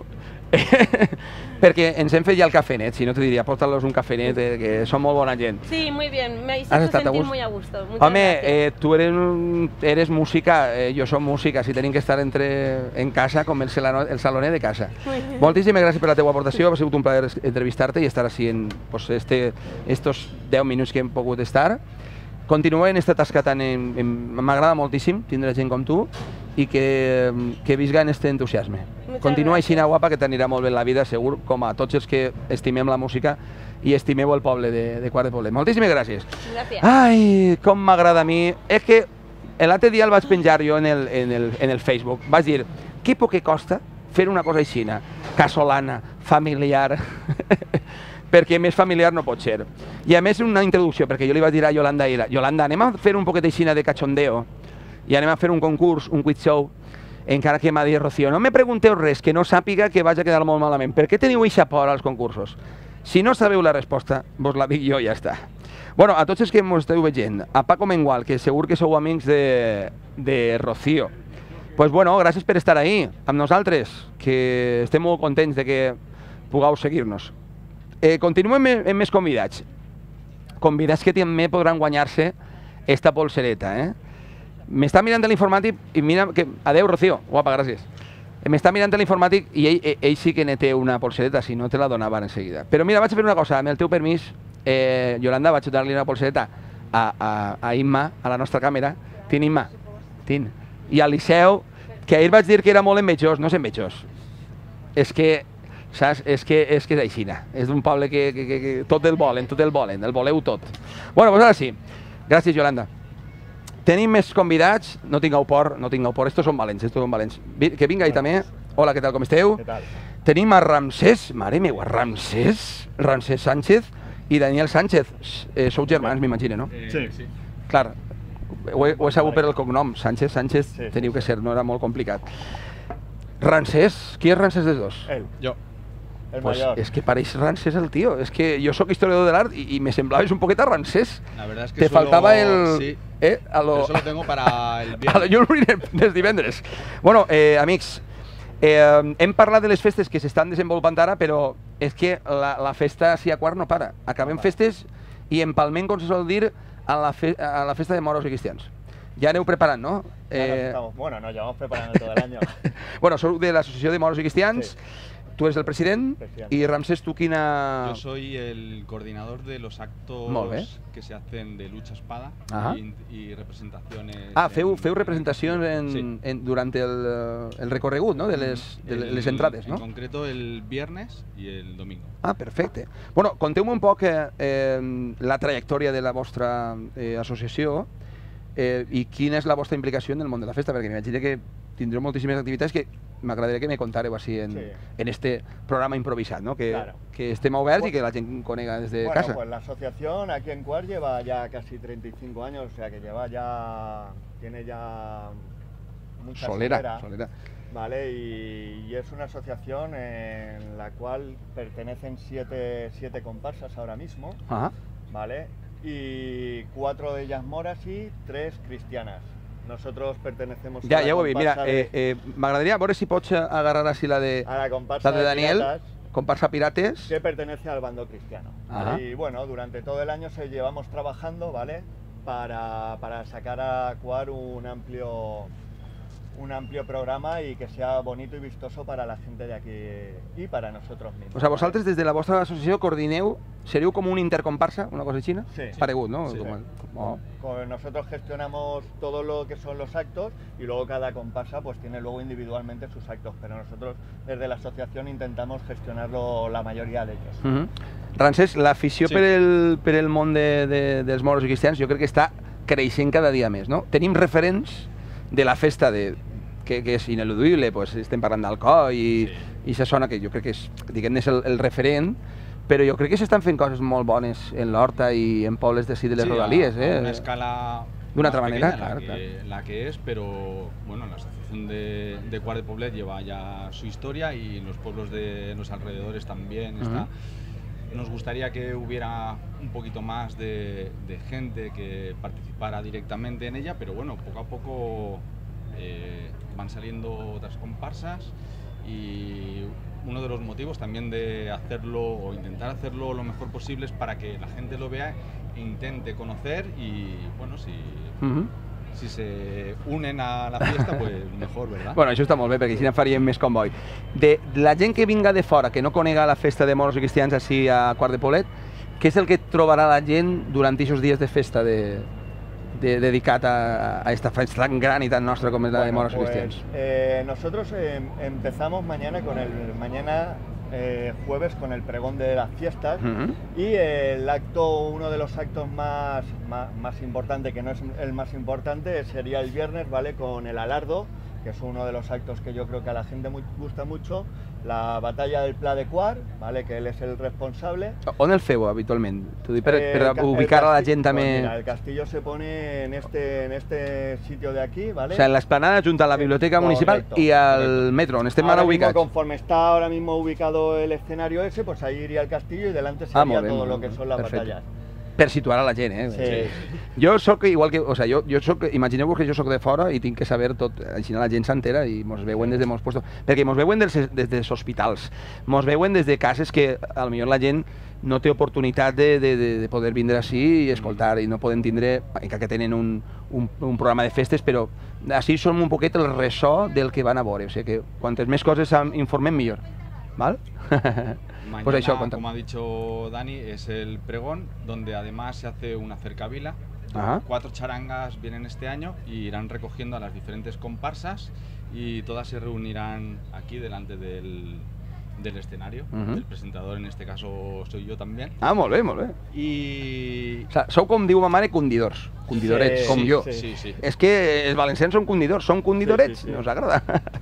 S1: perquè ens hem fet ja el cafenet, si no te diria, porta-los un cafenet, eh, que són molt bona gent.
S2: Sí, muy bien, me
S1: ¿Has
S2: hizo
S1: estado a
S2: sentir
S1: gusto?
S2: muy a gusto. Muchas
S1: Home,
S2: gracias.
S1: eh, tu eres, un- eres música, eh, jo soc música, si tenim que estar entre, en casa com el, salano- el salonet de casa.
S2: Muy bien.
S1: Moltíssimes gràcies per la teua aportació, ha sigut un plaer entrevistar-te i estar així en pues, este, estos deu minuts que hem pogut estar. Continua en esta tasca tan... en- en- M'agrada moltíssim tindre gent com tu i que, que visga en este entusiasme.
S2: Muchas
S1: Continua així,
S2: gracias.
S1: guapa, que t'anirà molt bé en la vida, segur, com a tots els que estimem la música i estimeu el poble de, de Quart de Poblet. Moltíssimes gràcies.
S2: Gracias.
S1: Ai, com m'agrada a mi. És que l'altre dia el vaig penjar jo en el, en el, en el Facebook. Vaig dir, què poc que costa fer una cosa així, casolana, familiar, perquè més familiar no pot ser. I a més una introducció, perquè jo li vaig dir a Yolanda, era, Yolanda, anem a fer un poquet així de cachondeo. i anem a fer un concurs, un quiz show, encara que m'ha dit Rocío, no me pregunteu res que no sàpiga que vaig a quedar molt malament. Per què teniu eixa por als concursos? Si no sabeu la resposta, vos la dic jo i ja està. Bueno, a tots els que m'esteu veient, a Paco Mengual, que segur que sou amics de, de Rocío, pues bueno, gràcies per estar ahí amb nosaltres, que estem molt contents de que pugueu seguir-nos. Eh, continuem amb més convidats. Convidats que també podran guanyar-se esta polsereta, eh? M'està mirant l'informàtic i mira que... Adeu, Rocío. Guapa, gràcies. M'està mirant l'informàtic i ell, ell sí que ne té una polsereta, si no te la donava en seguida. Però mira, vaig a fer una cosa, amb el teu permís, eh, Yolanda, vaig a donar-li una polsereta a, a, a Imma, a la nostra càmera. Tin, Imma. Tin. I al Liceu, que ahir vaig dir que era molt envejós, no és envejós. És que, saps, és que és, que és aixina. És d'un poble que, que, que, que tot el volen, tot el volen, el voleu tot. Bueno, doncs ara sí. Gràcies, Yolanda. Tenim més convidats, no tingueu por, no tingueu por, estos són valents, estos són valents. Que vinga ahí també. Hola, què tal, com esteu?
S3: Què tal?
S1: Tenim a Ramsès, mare meva, Ramsès, Ramsès Sánchez i Daniel Sánchez. Eh, sou germans, m'imagino, no?
S3: Eh, sí, sí.
S1: Clar, ho he, ho he sabut per el cognom, Sánchez, Sánchez,
S3: Sí, sí,
S1: teniu
S3: sí.
S1: que ser, no era molt complicat. Ramsès, qui és Ramsès dels dos?
S3: Él,
S4: Yo.
S3: el
S1: Pues
S3: mayor.
S1: es que pareix Ramsès el tío, es que yo soy historiador del arte y, y me semblabais un poquito a Ramsès.
S4: La verdad es que
S1: Te
S4: suelo-
S1: faltaba el...
S4: Sí,
S1: Eh, a lo,
S4: pero eso lo tengo para el
S1: a lo
S4: viernes.
S1: Jules Briner dels divendres. Bueno, eh, amics, eh, hem parlat de les festes que s'estan desenvolupant ara, però és que la, la festa si a quart no para. Acabem
S3: No para.
S1: festes i empalmem, com se sol dir, a la, fe, a la festa de moros i cristians. Ja aneu preparant, no?
S3: Ya nos
S1: Eh,
S3: estamos- bueno, nos llevamos preparando todo el año.
S1: bueno, sou de l'Associació de Moros i Cristians,
S3: Sí.
S1: tu eres el president,
S3: President.
S1: i Ramsès, tu quina...
S4: Yo soy el coordinador de los actos
S1: Molt bé.
S4: que se hacen de lucha espada
S1: Ajá.
S4: y, y representaciones.
S1: Ah, feu,
S4: en-
S1: feu representacions en,
S4: Sí.
S1: en, durant el, eh, el recorregut, no? De les, de
S4: El-
S1: les entrades, no?
S4: En concreto el viernes y el domingo.
S1: Ah, perfecte. Bueno, conteu-me un poc eh, eh, la trajectòria de la vostra eh, associació eh, i quina és la vostra implicació en el món de la festa, perquè m'imagino que tindreu moltíssimes activitats que m'agradaria que me contàreu així en,
S3: Sí.
S1: en este programa improvisat, no? Que,
S3: Claro.
S1: que estem oberts i que la gent conega des de
S3: bueno,
S1: casa.
S3: pues la asociación aquí en Cuart lleva ya casi treinta y cinco años, o sea que lleva ya, tiene ya mucha
S1: Solera,
S3: solera,
S1: solera.
S3: ¿vale? Y, y es una asociación en la cual pertenecen siete, siete comparsas ahora mismo,
S1: Ah,
S3: ¿vale? Y cuatro de ellas moras y tres cristianas. Nosotros pertenecemos
S1: ja,
S3: a la
S1: ja ho he vist. Mira,
S3: comparsa de-
S1: eh, eh, m'agradaria veure si pots agarrar així la de,
S3: a la comparsa
S1: la de Daniel,
S3: piratas,
S1: comparsa Pirates.
S3: que pertenece al bando cristiano. ¿vale?
S1: Ajá.
S3: Y bueno, durante todo el año se llevamos trabajando, ¿vale? Para, para sacar a Cuar un amplio, un amplio programa y que sea bonito y vistoso para la gente de aquí y para nosotros mismos.
S1: O sigui,
S3: ¿vale?
S1: vosaltres des de la vostra associació coordineu, seriu com un intercomparsa, una cosa així?
S3: Sí.
S1: Paregut, no?
S4: Sí.
S1: Com el- oh.
S3: Con- Nosotros gestionamos todo lo que son los actos y luego cada comparsa pues tiene luego individualmente sus actos, pero nosotros desde la asociación intentamos gestionarlo la mayoría de ellos.
S1: Mhm. Ramsès, l'afició
S4: Sí.
S1: per, el, per el món de, de, dels moros i cristians jo crec que està creixent cada dia més, no? Tenim referents de la festa de, que, que és ineludible, pues, estem parlant d'Alcoi i,
S4: Sí.
S1: i això sona que jo crec que és, diguem és el, el referent, però jo crec que s'estan fent coses molt bones en l'Horta i en pobles d'ací de les
S4: Sí, a-
S1: rodalies,
S4: a
S1: eh?
S4: una escala
S1: De una
S4: más
S1: otra manera,
S4: pequeña,
S1: claro,
S4: la que, la que es, pero bueno, la asociación de, de Cuart de Poblet lleva ya su historia y en los pueblos de los alrededores también está. Nos gustaría que hubiera un poquito más de, de gente que participara directamente en ella, pero bueno, poco a poco eh, van saliendo otras comparsas y uno de los motivos también de hacerlo o intentar hacerlo lo mejor posible es para que la gente lo vea e intente conocer y bueno, si,
S1: Mhm.
S4: si se unen a la fiesta, pues mejor, ¿verdad?
S1: Bueno, això està molt bé, perquè així en faríem més comboi. De la gent que vinga de fora, que no conega la festa de moros i cristians així a Quart de Poblet, què és el que trobarà la gent durant aquests dies de festa de, de, dedicat a, a esta festa tan gran i tan nostra com és la de
S3: Bueno,
S1: moros i
S3: pues,
S1: cristians?
S3: eh, nosotros em- empezamos mañana con el mañana eh, jueves con el pregón de las fiestas
S1: Mhm.
S3: y el acto, uno de los actos más, más, más importante, que no es el más importante, sería el viernes, ¿vale? Con el alardo, que es uno de los actos que yo creo que a la gente muy- gusta mucho la batalla del Pla de Quart, ¿vale? Que él es el responsable.
S1: On el feu habitualment? T'ho dic per,
S3: Eh,
S1: per
S3: el ca-
S1: ubicar
S3: el
S1: a la
S3: casti-
S1: gent també...
S3: pues mira, el castillo se pone en este, en este sitio de aquí, ¿vale?
S1: O sea, en l'esplanada junta la
S3: Sí,
S1: biblioteca municipal
S3: correcto,
S1: i al
S3: correcto.
S1: metro, on estem
S3: Ahora
S1: ara
S3: mismo,
S1: ubicats.
S3: conforme está ahora mismo ubicado el escenario ese, pues ahí iría el castillo y delante
S1: Ah,
S3: sería
S1: molt bé,
S3: todo
S1: molt
S3: lo
S1: bé,
S3: que son las
S1: perfecte.
S3: batallas.
S1: Per situar a la gent, eh?
S3: Sí.
S1: Jo sóc igual que... O sea, jo, jo sóc... Imagineu-vos que jo sóc de fora i tinc que saber tot... Així la gent s'entera i mos veuen des de molts puestos. Perquè mos veuen des, des dels hospitals, mos veuen des de cases que a lo millor la gent no té oportunitat de, de, de, de poder vindre així i escoltar, i no poden tindre, encara que tenen un, un, un programa de festes, però així som un poquet el ressò del que van a veure. O sigui que quantes més coses informem, millor. ¿Val?
S4: Mañana,
S1: Pues això, cuenta.
S4: como ha dicho Dani, es el pregón, donde además se hace una cercavila.
S1: Ajá.
S4: Cuatro charangas vienen este año y irán recogiendo a las diferentes comparsas y todas se reunirán aquí delante del, del escenario.
S1: Ujú.
S4: El presentador en este caso soy yo también.
S1: Ah, molt bé, molt bé.
S4: Y...
S1: O sea, sou com diu ma mare, condidors. Condidorets,
S3: Sí,
S1: com
S3: sí,
S1: jo.
S3: sí.
S4: Sí, sí.
S1: És que els valencians són condidors, són condidorets,
S3: Sí, sí, sí.
S1: nos agrada.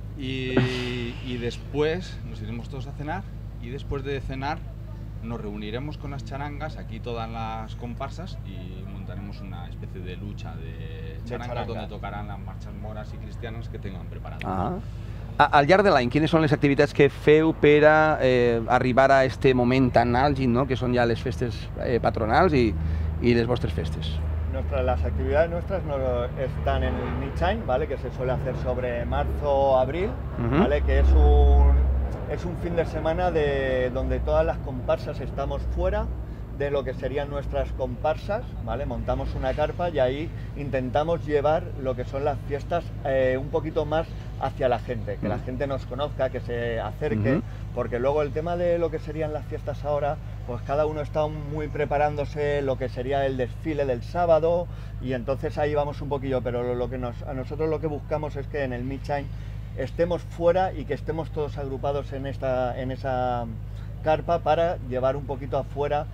S4: Y, y después nos iremos todos a cenar y después de cenar nos reuniremos con las charangas, aquí todas las comparsas, y montaremos una especie de lucha de charangas
S3: charanga.
S4: donde tocarán las marchas moras y cristianas que tengan preparadas.
S1: Ah. A- Al llarg de l'any, quines són les activitats que feu per a eh, arribar a este moment tan àlgid, no? Que són ja les festes eh, patronals i, i les vostres festes?
S3: Nuestras, las actividades nuestras no están en el Midtime, ¿vale? Que se suele hacer sobre marzo, abril,
S1: Ujú.
S3: ¿vale? Que es un, es un fin de semana de, donde todas las comparsas estamos fuera de lo que serían nuestras comparsas, ¿vale? Montamos una carpa y ahí intentamos llevar lo que son las fiestas eh, un poquito más hacia la gente, que la
S1: Ujú.
S3: gente nos conozca, que se acerque,
S1: Ujú.
S3: porque luego el tema de lo que serían las fiestas ahora, pues cada uno está muy preparándose lo que sería el desfile del sábado, y entonces ahí vamos un poquillo, pero lo, lo que nos, a nosotros lo que buscamos es que en el Midtime estemos fuera y que estemos todos agrupados en, esta, en esa carpa para llevar un poquito afuera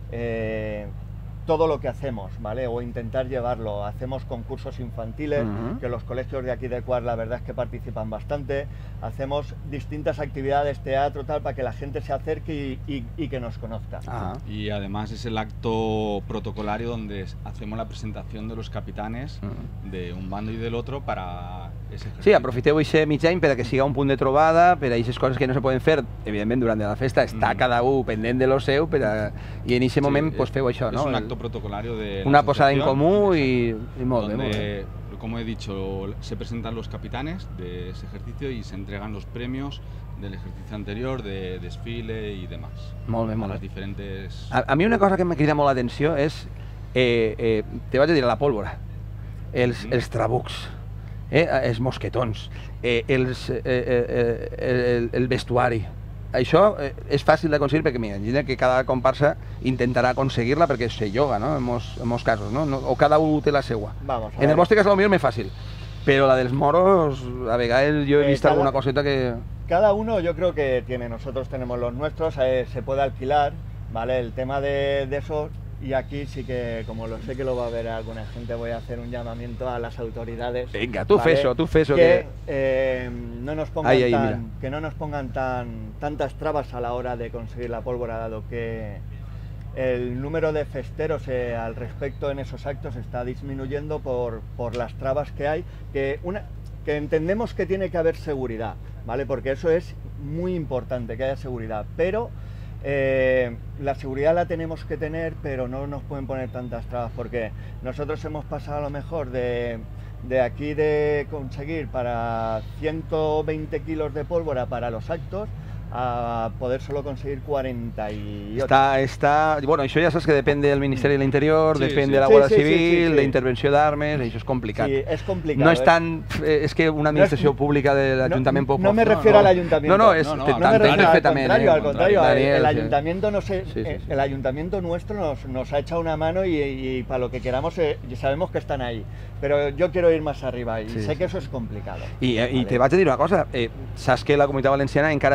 S3: eh, todo lo que hacemos, ¿vale? O intentar llevarlo. Hacemos concursos infantiles,
S1: Ujú.
S3: que los colegios de aquí de Quart la verdad es que participan bastante. Hacemos distintas actividades, teatro, tal, para que la gente se acerque y, y- y que nos conozca.
S1: Ah.
S4: Y además es el acto protocolario donde s- hacemos la presentación de los capitanes
S1: Mm.
S4: de un bando y del otro para ese ejercicio.
S1: Sí, aprofiteu aquest mig any per a que siga un punt de trobada, per a aquestes coses que no se poden fer, evidentment, durant la festa, està
S4: Mm.
S1: cada un pendent de lo seu, per a, i en aquest
S4: Sí,
S1: moment
S4: eh,
S1: pues, feu això,
S4: es
S1: no?
S4: un
S1: El-
S4: acto protocolario de la
S1: una posada en
S4: asociación,
S1: comú
S4: exacto,
S1: i, i molt bé, molt bé.
S4: donde, como he dicho, se presentan los capitanes de ese ejercicio y se entregan los premios del ejercicio anterior, de desfile y demás.
S1: Molt bé,
S4: A
S1: molt
S4: las
S1: bé.
S4: diferentes...
S1: A, a mi una cosa que me crida molt l'atenció és, eh, eh, te vaig a dir, la pólvora, els,
S4: Mhm.
S1: els trabucs, eh, els mosquetons, eh, els, eh, eh, eh, el, el vestuari. Això eh, és fàcil d'aconseguir perquè m'imagina que cada comparsa intentarà aconseguir-la perquè se lloga, no? En molts, en molts casos, no? no? O cada un té la seua.
S3: Vamos a
S1: En el
S3: ver.
S1: vostre cas, potser més fàcil, però la dels moros, a vegades jo he
S3: Eh,
S1: vist
S3: cada-
S1: alguna coseta que...
S3: Cada uno yo creo que tiene, nosotros tenemos los nuestros, eh, se puede alquilar, ¿vale? El tema de, de eso, y aquí sí que, como lo sé que lo va a ver alguna gente, voy a hacer un llamamiento a las autoridades.
S1: Venga, tú
S3: ¿vale?
S1: feso, tú feso.
S3: Que,
S1: Que...
S3: eh, no nos pongan
S1: Ahí, ahí,
S3: tan-
S1: mira.
S3: que no nos pongan tan, tantas trabas a la hora de conseguir la pólvora, dado que el número de festeros eh, al respecto en esos actos está disminuyendo por, por las trabas que hay, que, una, que entendemos que tiene que haber seguridad, ¿vale? Porque eso es muy importante, que haya seguridad, pero eh, la seguridad la tenemos que tener, pero no nos pueden poner tantas trabas, porque nosotros hemos pasado a lo mejor de, de aquí de conseguir para ciento veinte kilos de pólvora para los actos, a poder solo conseguir cuarenta y ocho.
S1: Està, està... Bueno, això ja saps que depèn del Ministeri de l'Interior,
S4: Sí,
S1: depèn
S4: sí.
S1: de la
S3: Sí,
S1: Guàrdia
S3: sí, sí,
S1: Civil,
S3: sí, sí.
S1: d'intervenció d'armes, això és complicat.
S3: Sí, es complicado.
S1: No és
S3: ¿eh?
S1: tan... eh, És que una administració
S3: No-
S1: pública de l'Ajuntament...
S3: no,
S1: poc
S3: no me
S1: no,
S3: refiero
S1: no.
S3: al ayuntamiento.
S1: No, no, és,
S4: No, no,
S1: te-
S4: no
S3: No me
S1: t'entenc
S3: refiero al
S1: perfectament.
S3: contrario,
S1: eh?
S3: al contrario,
S1: Daniel,
S3: el
S1: sí.
S3: ayuntamiento no sé,
S1: Sí, sí,
S3: eh,
S1: sí.
S3: el ayuntamiento nuestro nos, nos ha echado una mano y, y para lo que queramos eh, sabemos que están ahí, pero yo quiero ir más arriba y
S1: Sí,
S3: sé
S1: sí.
S3: que eso es complicado.
S1: I, eh, I
S3: Vale.
S1: te vaig a dir una cosa, eh, saps que la Comunitat Valenciana encara té un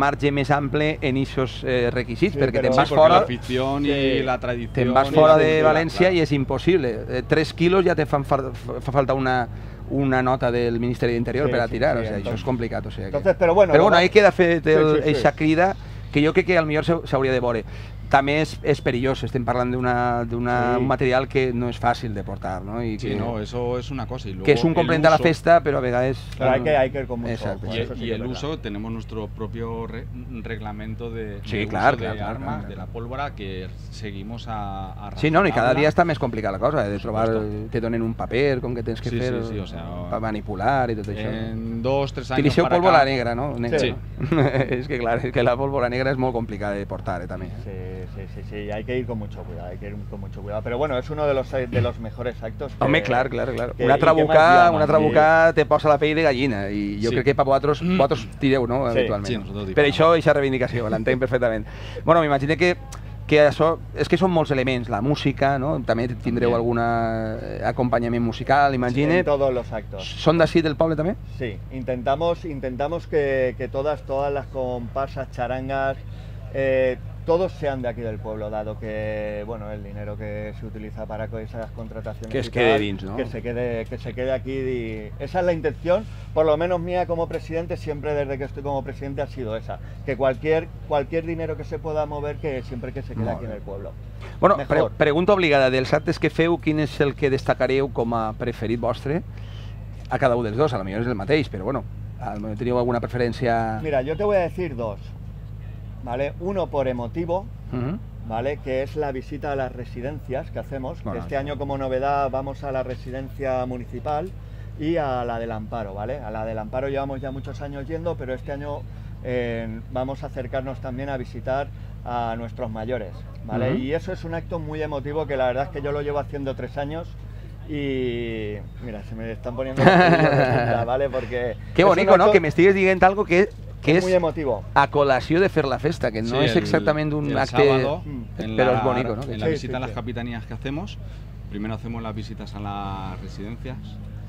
S1: marge més ample en aquests eh, requisits,
S3: Sí,
S1: perquè
S3: però-
S1: te'n
S3: Sí,
S1: vas
S4: porque
S1: fora,
S4: la afición
S3: Sí.
S4: y la tradición.
S1: te'n vas
S4: y
S1: fora
S4: la
S1: de
S4: cultura,
S1: València
S4: claro.
S1: i és impossible. Eh, tres quilos ja te fan fa, fa falta una, una nota del Ministeri d'Interior
S3: Sí,
S1: per a
S3: sí,
S1: tirar,
S3: sí,
S1: o sea,
S3: entonces-
S1: això és complicat. O sea, que...
S3: Entonces, pero bueno,
S1: però
S3: lo
S1: bueno,
S3: va-
S1: ahí queda fet el,
S3: Sí, sí, sí.
S1: eixa crida que jo crec que al millor s'hau- s'hauria de veure. També és, és perillós, estem parlant d'una d'una
S3: Sí.
S1: un material que no és fàcil de portar, no? I
S4: Sí,
S1: que,
S4: no, eso es una cosa. Y luego
S1: que és un
S4: el
S1: complement a la
S4: uso-
S1: festa, però a vegades...
S3: Pero hay que, hay que ir con mucho
S1: Exacto.
S3: ojo,
S4: Y,
S3: eso sí
S4: y
S3: que es
S4: el
S3: verdad.
S4: uso, tenemos nuestro propio re- reglamento de,
S1: Sí,
S4: de
S1: claro,
S4: uso
S1: claro,
S4: de
S1: claro,
S4: armas,
S1: claro.
S4: de la pólvora, que seguimos a, a
S1: Sí, no, i cada
S4: racionarla.
S1: dia està més complicada la cosa, eh, de trobar,
S4: supuesto.
S1: te donen un paper, com que tens que
S4: Sí,
S1: fer
S4: sí, sí, o sea,
S1: per manipular i tot això.
S4: En dos, tres años
S1: Utilitzeu
S4: para
S1: pólvora
S4: acá-
S1: negra, no? Negra,
S3: Sí.
S1: no? és que clar, és que la pólvora negra és molt complicada de portar, eh, també. Eh?
S3: Sí, sí, sí, sí, hay que ir con mucho cuidado, hay que ir con mucho cuidado. Pero bueno, es uno de los, de los mejores actos. que-
S1: Home, clar, clar, clar.
S3: que-
S1: Una
S3: i que
S1: trabucà,
S3: más llaman,
S1: una trabucà te posa la pell de gallina i jo
S4: Sí.
S1: crec que per vosaltres, vosaltres tireu, no?
S3: Sí,
S1: Habitualment.
S4: sí, nosaltres
S1: Per
S4: disparem.
S1: això, aquesta reivindicació, l'entenc perfectament. Bueno, m'imagino que que això, és que són molts elements, la música, no? També tindreu
S4: També.
S1: algun eh, acompanyament musical, imagine.
S3: En todos los actos.
S1: Són d'ací del poble també?
S3: Sí, intentamos, intentamos que, que todas, todas las comparsas, charangas, eh, todos sean de aquí del pueblo, dado que bueno, el dinero que se utiliza para co- esas contrataciones
S1: Que es
S3: y
S1: quede
S3: tal,
S1: dins, ¿no?
S3: que se quede, que se quede aquí. Y esa es la intención, por lo menos mía como presidente, siempre desde que estoy como presidente ha sido esa, que cualquier, cualquier dinero que se pueda mover, que siempre que se quede
S1: Molt
S3: aquí en
S1: bé.
S3: el pueblo.
S1: Bueno,
S3: Mejor.
S1: pre pregunta obligada, dels actes que feu, quin és el que destacareu com a preferit vostre? A cada un dels dos, a lo millor és el mateix, però bueno, a lo millor teniu alguna preferència...
S3: Mira, yo te voy a decir dos, ¿vale? Uno por emotivo,
S1: Uh-huh.
S3: ¿vale? Que es la visita a las residencias que hacemos.
S1: Bueno,
S3: que este año como novedad vamos a la residencia municipal y a la del Amparo, ¿vale? A la del Amparo llevamos ya muchos años yendo, pero este año eh, vamos a acercarnos también a visitar a nuestros mayores, ¿vale?
S1: Ujú.
S3: Y eso es un acto muy emotivo que la verdad es que yo lo llevo haciendo tres años y mira, se me están poniendo los pelillos de punta, ¿vale? Porque
S1: Qué
S3: es un
S1: bonico, no?
S3: acto
S1: Que m'estigues dient algo que, que
S3: es
S1: és
S3: muy emotivo.
S1: a colació de fer la festa, que no
S4: Sí,
S1: és
S4: el-
S1: exactament un
S4: el
S1: acte...
S4: sábado,
S3: Mm.
S4: en
S1: pero
S4: la,
S1: es bonito, ¿no?
S4: En la
S3: Sí,
S4: visita
S3: sí,
S4: a las
S3: sí.
S4: capitanías que hacemos, primero hacemos las visitas a las residencias,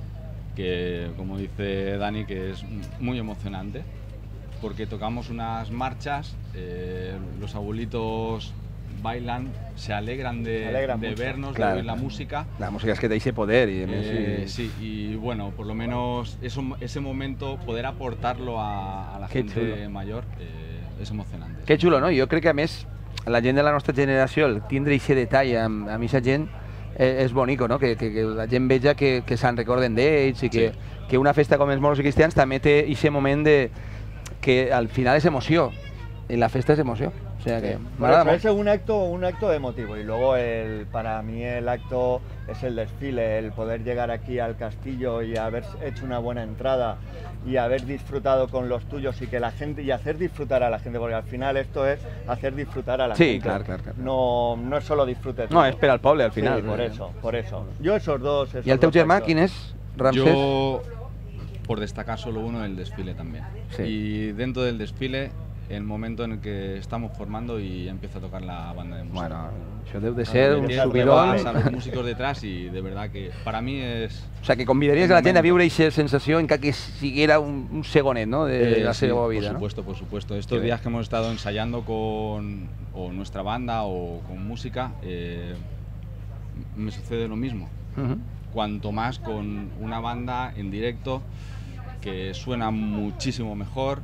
S4: que como dice Dani, que es muy emocionante, porque tocamos unas marchas, eh, los abuelitos bailan, se alegran de,
S3: Se alegran
S4: de
S3: mucho.
S4: vernos,
S1: Claro,
S4: de oír la
S1: claro.
S4: música.
S1: La música és que deixa poder i a més...
S4: Eh,
S1: i-
S4: sí, y bueno, por lo menos eso, ese momento, poder aportarlo a, a la
S1: Qué
S4: gente
S1: chulo.
S4: mayor, eh, es emocionante.
S1: Que xulo, no? Jo crec que a més la gent de la nostra generació, el tindre aquest detall amb, amb aquesta gent eh, és bonico, no? Que, que, que la gent veja que, que se'n recorden d'ells i que,
S4: Sí.
S1: que una festa com els moros i cristians també té aquest moment de que al final és emoció i la festa és emoció. O sea que
S3: Sí. Por
S1: m'agrada
S3: eso,
S1: molt.
S3: ese es un acto, un acto emotivo y luego el, para mí el acto es el desfile, el poder llegar aquí al castillo y haber hecho una buena entrada y haber disfrutado con los tuyos y que la gente y hacer disfrutar a la gente, porque al final esto es hacer disfrutar a la
S1: Sí,
S3: gente.
S1: claro, claro, claro.
S3: No, no es solo disfrute.
S1: No,
S3: tuyo.
S1: és per al poble al
S3: Sí,
S1: final.
S3: por
S1: no?
S3: eso, por eso. Yo esos dos. Esos
S1: I el teu
S3: dos
S1: germà
S3: actos.
S1: quin és, Ramsés?
S4: Yo, por destacar solo uno, el desfile también.
S1: Sí.
S4: Y dentro del desfile, el momento en el que estamos formando y empieza a tocar la banda de música.
S1: Bueno, això deu de ser
S3: Ah,
S1: un
S3: tienes
S1: subidón.
S3: rebate.
S4: a los músicos detrás y de verdad que para mí es...
S1: O sea, que convidaries a la gent a
S4: momento.
S1: viure aquesta sensació encara que siguera un, un segonet, no?, de, de
S4: Eh,
S1: la
S4: sí,
S1: seva
S4: por
S1: vida,
S4: supuesto, por supuesto. Estos
S1: Qué
S4: días que hemos estado ensayando con o nuestra banda o con música, eh, me sucede lo mismo.
S1: ¿no? Ujú.
S4: Cuanto más con una banda en directo que suena muchísimo mejor.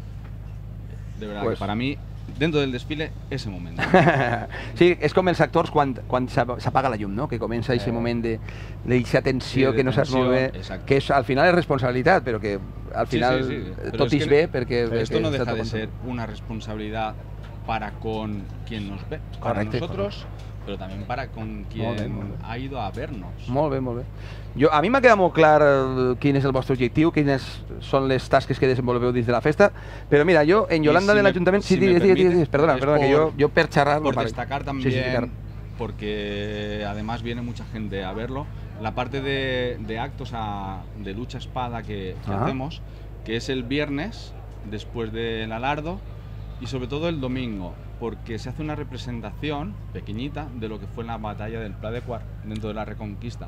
S4: De verdad
S1: Pues-
S4: que para mí, dentro del desfile, ese momento.
S1: Sí, és com els actors quan, quan s'ap- s'apaga la llum, no? Que comença aquest
S3: Eh.
S1: moment de d'aquesta tensió
S4: Sí, de
S1: que no saps
S4: tensió,
S1: molt bé,
S4: exacto.
S1: que és, al final és responsabilitat, però que al
S4: Sí,
S1: final
S4: sí, sí.
S1: eh,
S4: Pero
S1: tot
S4: es
S1: és
S4: que
S1: bé perquè...
S4: Esto
S1: perquè
S4: no
S1: està
S4: deja
S1: tot
S4: de
S1: controlat.
S4: ser una responsabilidad para con quien nos ve, para
S1: Correcte,
S4: nosotros, pero también para con quien
S1: Molt bé, molt bé.
S4: ha ido a vernos.
S1: Molt bé, molt bé. Jo, a mi m'ha quedat molt clar eh, quin és el vostre objectiu, quines són les tasques que desenvolupeu dins de la festa, però mira, jo en Yolanda
S4: si
S1: de
S4: me-
S1: l'Ajuntament... Sí,
S4: si me
S1: digues, digues,
S4: permites,
S1: digues, perdona,
S4: es
S1: perdona, que
S4: por-
S1: jo, jo per xerrar... no
S4: Por
S1: paro.
S4: destacar
S1: Sí,
S4: también,
S1: sí, sí, claro.
S4: porque además viene mucha gente a verlo, la parte de, de actos a- de lucha espada que, que
S1: Ajá.
S4: hacemos, que es el viernes, después del alardo, y sobre todo el domingo, porque se hace una representación pequeñita de lo que fue la batalla del Pla de Quart dentro de la Reconquista.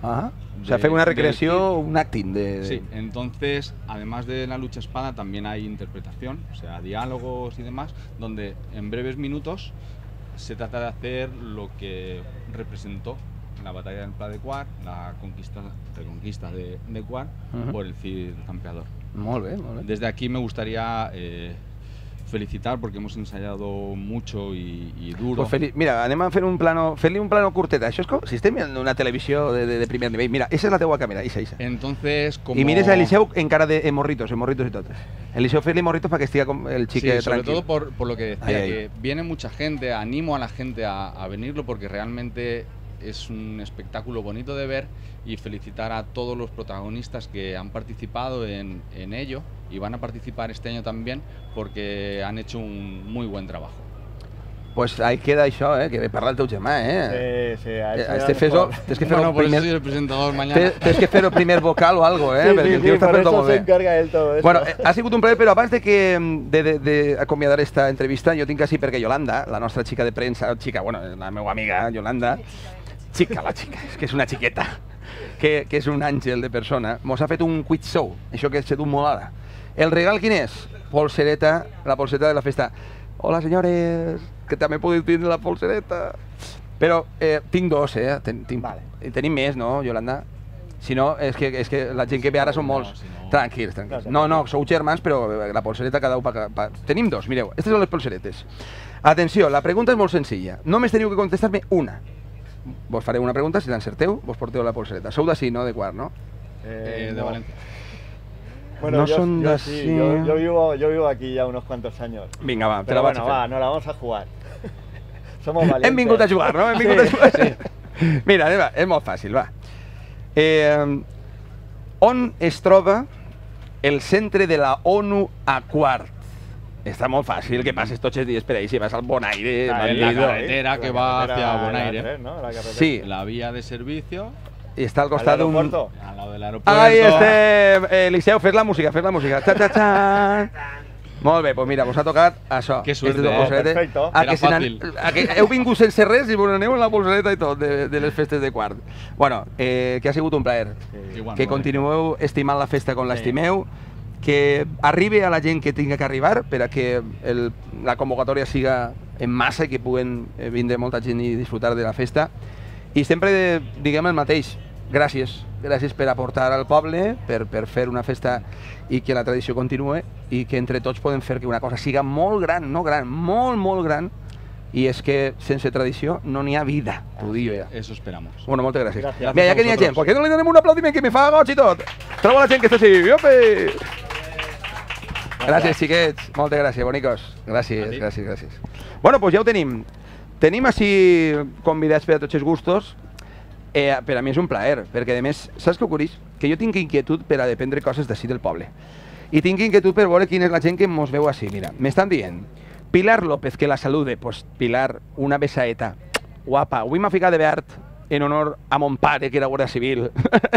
S1: Ah, o sea,
S4: de-
S1: fue una
S4: de
S1: recreación, un acting de...
S4: Sí, entonces, además de la lucha espada, también hay interpretación, o sea, diálogos y demás, donde en breves minutos se trata de hacer lo que representó la batalla del Pla de Quart, la conquista, reconquista de, de Quart
S1: Ujú.
S4: por el Cid campeador.
S1: Molt bé, molt bé.
S4: Desde aquí me gustaría eh, felicitar porque hemos ensayado mucho y, y duro.
S1: Pues feliç. Mira, anem a fer un plano, fer-li un plano curtet. Això és com si estem en una televisió de, de, de primer nivell. Mira, esa és la teua càmera, isa, isa.
S4: Entonces, como...
S1: I mires a Eliseu en cara de en morritos, en morritos i tot. Eliseu, fer-li morritos perquè estiga com el
S4: Sí,
S1: xique
S4: sobre
S1: tranquil.
S4: todo por, por lo que decía,
S1: Ahí, ahí.
S4: que viene mucha gente, animo a la gente a, a venirlo porque realmente es un espectáculo bonito de ver, y felicitar a todos los protagonistas que han participado en, en ello y van a participar este año también porque han hecho un muy buen trabajo.
S1: Pues ahí queda això, eh, que ve parlar el teu germà, eh.
S3: Sí, sí, a
S1: Eh,
S3: eso
S1: Este
S3: ya
S1: fes-ho,
S3: mejor.
S1: tens que fer
S4: Bueno,
S1: el
S4: por eso
S1: primer...
S4: soy el presentador mañana.
S1: Tens, tens que fer el primer vocal o algo, eh,
S3: Sí,
S1: perquè
S3: sí,
S1: el tio
S3: sí,
S1: està
S3: por
S1: fent-ho
S3: eso
S1: molt
S3: se
S1: bé.
S3: encarga él todo eso.
S1: Bueno, eh, ha sigut un plaer, però abans de que de, de, de acomiadar esta entrevista, jo tinc així perquè Yolanda, la nostra xica de premsa, xica, bueno, la meva amiga Yolanda, xica, la xica, és que és una xiqueta, que, que és un àngel de persona, mos ha fet un quiz show, això que s'ha dut molt ara. El regal quin és? Polsereta, la polsereta de la festa. Hola, senyores, que també podeu tindre la polsereta. Però eh, tinc dos, eh? Ten, tinc,
S3: Vale.
S1: eh, tenim més, no, Yolanda? Si no, és que, és que la gent que ve ara són molts.
S4: No, si no-
S1: Tranquils, tranquils.
S3: No,
S1: No, no, sou germans, però la polsereta cada un pa, pa... Tenim dos, mireu, aquestes són les polseretes. Atenció, la pregunta és molt senzilla. Només teniu que contestar-me una. Vos faré una pregunta, si l'encerteu, vos porteu la polsereta. Sou d'ací, no? De Quart, no?
S4: Eh, de
S3: no.
S4: Valencia.
S3: Bueno,
S1: No
S3: yo,
S1: son
S3: yo
S1: así.
S3: sí, yo, yo vivo, yo vivo aquí ya unos cuantos años.
S1: Vinga, va, te
S3: Pero
S1: la vaig
S3: bueno,
S1: a fer.
S3: va, no la vamos a jugar. Somos valientes.
S1: Hem vingut a jugar, no? Hem vingut
S3: Sí,
S1: a jugar.
S3: sí.
S1: Mira, anem, és molt fàcil, va. Eh, on es troba el centre de la ONU a Quart? Està molt fàcil, que passes tots els dies per ahí, si vas al Bonaire,
S3: Ah,
S4: en la
S1: Madrid,
S4: carretera que va hacia
S3: la
S4: Bonaire.
S3: tres, ¿no? La carretera.
S1: Sí.
S4: La vía de servicio,
S1: i està al
S3: Al
S1: costat d'un...
S3: aeropuerto.
S4: al lado del aeropuerto.
S1: Ahí estem! Eh, Eliseu, fes la música, fes la música. Xa, xa, xa. Molt bé, doncs mira, vos ha tocat això.
S4: Que suerte,
S1: Este és el
S4: eh?
S1: polserete.
S3: Perfecto.
S1: A
S4: Era
S1: que, se n'han-
S4: fàcil.
S1: a que heu vingut sense res i vos aneu en la polsereta i tot de, de les festes de Quart. Bueno, eh, que ha sigut un plaer.
S3: Sí.
S4: Igual,
S1: Que
S4: molt bé.
S1: continueu estimant la festa com
S3: Sí.
S1: l'estimeu, que arribi a la gent que tinga que arribar per a que el, la convocatòria siga en massa i que puguen eh, vindre molta gent i disfrutar de la festa. I sempre diguem el mateix, gràcies, gràcies per aportar al poble, per, per fer una festa i que la tradició continue i que entre tots podem fer que una cosa siga molt gran, no gran, molt, molt gran, i és que sense tradició no n'hi ha vida, t'ho dic jo ja.
S4: Eso esperamos.
S1: Bueno, moltes gràcies.
S3: Gràcies.
S1: Mira, ja
S4: a
S1: que n'hi ha
S4: vosaltres.
S1: gent, per què no li donem un aplaudiment que me fa goig i tot? Trobo la gent que està així, ope! Gràcies, xiquets. Moltes gràcies, bonicos. Gràcies,
S4: A ti.
S1: gràcies, gràcies. Bueno, doncs ja ho tenim. Tenim així convidats per a tots els gustos. Eh, per a mi és un plaer, perquè a més, saps què ocorreix? Que jo tinc inquietud per a dependre coses d'ací del poble. I tinc inquietud per veure quina és la gent que mos veu així. Mira, m'estan dient, Pilar López, que la salude. Pues Pilar, una besaeta. Guapa, avui m'ha ficat de verd en honor a mon pare, que era guàrdia civil.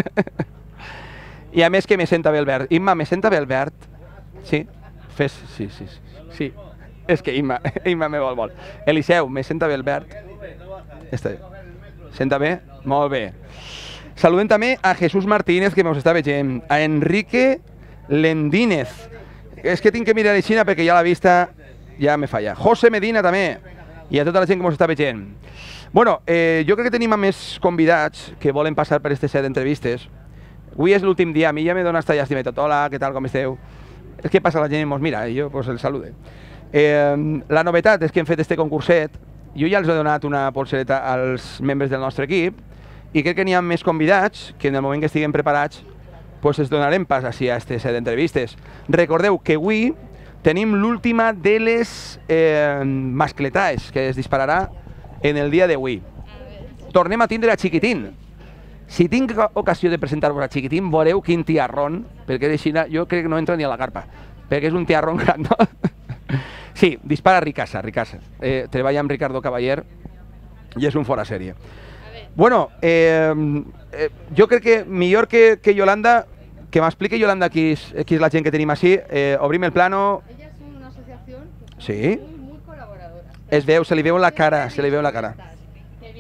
S1: I a més que me senta bé el verd. Imma, me senta bé el verd? Sí? Fes... Sí, sí, sí. Sí. És que Imma, Imma me vol molt. Eliseu, me senta bé el verd? Està bé. Senta bé? Molt bé. Saludem també a Jesús Martínez, que ens està veient, a Enrique Lendínez. És que tinc que mirar a Xina perquè ja la vista ja me falla. José Medina també, i a tota la gent que ens està veient. Bueno, eh, jo crec que tenim a més convidats que volen passar per este set d'entrevistes. Avui és l'últim dia, a mi ja me dona esta llàstima. Hola, què tal, com esteu? És que passa la gent i mos mira, i jo pues, el salude. Eh, la novetat és que hem fet este concurset. Jo ja els he donat una polsereta als membres del nostre equip i crec que n'hi ha més convidats que en el moment que estiguem preparats pues es donarem pas així a este set d'entrevistes. Recordeu que avui tenim l'última de les eh, mascletaes que es dispararà en el dia d'avui. Tornem a tindre a Chiquitín. Si tinc ocasió de presentar-vos a Chiquitín, veureu quin tiarrón, perquè de Xina jo crec que no entra ni a la carpa, perquè és un tiarrón gran, no? Sí, dispara Ricasa, Ricasa. Eh, treballa amb Ricardo Cavaller i és un fora sèrie. Bueno, eh, eh, jo crec que millor que, que Yolanda, que m'expliqui Yolanda qui és, qui és la gent que tenim així, eh, obrim el plano.
S5: Ella es una asociación
S1: Sí.
S5: muy, muy colaboradora.
S1: Es veu, se li veu en la cara, se li veu en la cara.
S5: Que vienen al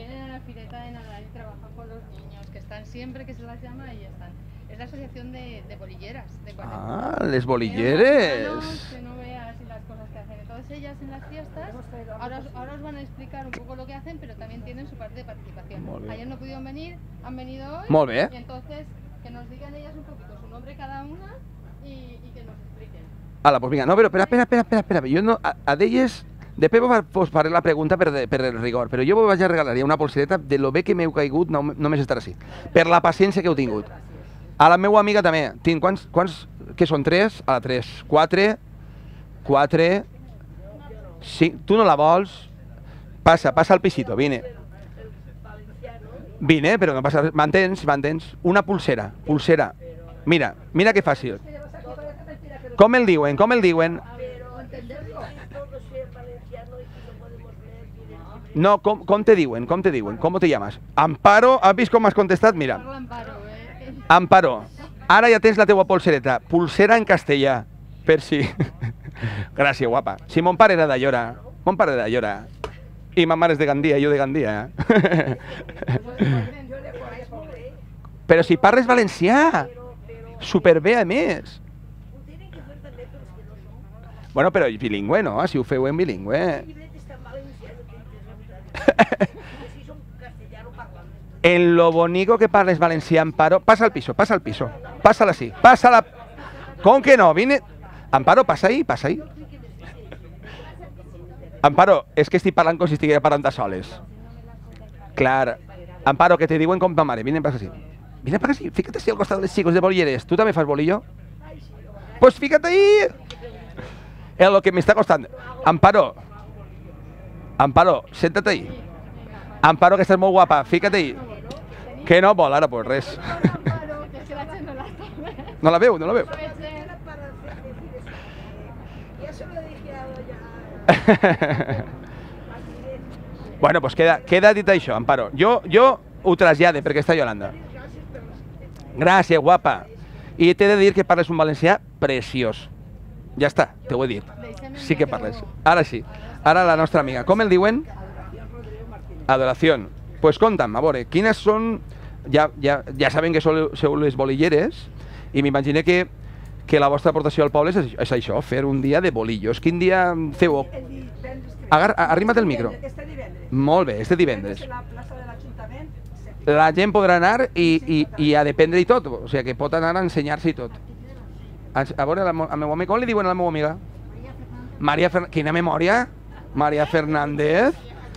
S5: fireta en Adalid y trabajan con los niños, que están siempre que se las llama y ya están. Es la asociación de, de bolilleras. De
S1: ah, les bolilleres.
S5: Que no veas las cosas que hacen. Entonces ellas en las fiestas, ahora, ahora os van a explicar un poco lo que hacen, pero también tienen su parte de participación. Ayer no pudieron venir, han venido hoy.
S1: Molt bé.
S5: Y entonces que nos digan ellas un poquito su nombre cada una y, y que nos expliquen.
S1: Ala, pues vinga, no, però espera, espera, espera, espera, espera. Jo no, a, a d'elles, després vos faré la pregunta per, de, per el rigor, però jo vos vaig a regalar una polsereta de lo bé que m'heu caigut no, només estar així, per la paciència que heu tingut. A la meva amiga també. Tinc quants, quants, què són, tres? A la tres. Quatre. Quatre. Cinc. Tu no la vols? Passa, passa al pisito, vine. Vine, però no passa res. Mantens, mantens. Una pulsera, pulsera. Mira, mira que fàcil. Com el diuen, com el diuen? No, com, com te diuen, com te diuen, com te llames? Amparo, has vist com m'has contestat? Mira. Amparo, ara ja tens la teua polsereta. Pulsera en castellà, per si. Gràcies, guapa. Si mon pare era de Llora, mon pare era de Llora, i ma mare és de Gandia, jo de Gandia. Però si parles valencià, superbé a més. Bueno, però bilingüe, no? Si ho feu en bilingüe. En lo bonito que parles valencià, Amparo, pasa al piso, pasa al piso, pásala así, pásala. ¿Con que no? Vine. Amparo, pasa ahí, pasa ahí. Amparo, és que estic parlant com si estigués parlant de soles. Clar. Amparo, que te diuen com ta mare, vine para así. Vine para así, fíjate si al costado de los chicos de bolilleres. ¿Tú también fas bolillo? Pues fíjate ahí. Es lo que me está costando. Amparo. Amparo, siéntate ahí. Amparo, que estàs molt guapa, fica't ahí. Que no vol, ara, pues res. No la veu, no la veu. Bueno, pues queda, queda dit això, Amparo. Jo, jo ho trasllade perquè està Yolanda. Gràcies, guapa. I t'he de dir que parles un valencià preciós. Ja està, t'ho he dit. Sí que parles. Ara sí. Ara la nostra amiga. Com el diuen? Adoración. Pues conta'm, a veure, quines són... Ja, ja, ja saben que sou, sou les bolilleres i m'imagino que, que la vostra aportació al poble és, és això, fer un dia de bolillos. Quin dia feu? Agar, arrima't el micro. Molt bé, este divendres. La gent podrà anar i, i, i a dependre i tot, o sigui que pot anar a ensenyar-se i tot. A veure, a la meva amiga, com li diuen a la meva amiga? Maria Fernández. Quina memòria? Maria Fernández.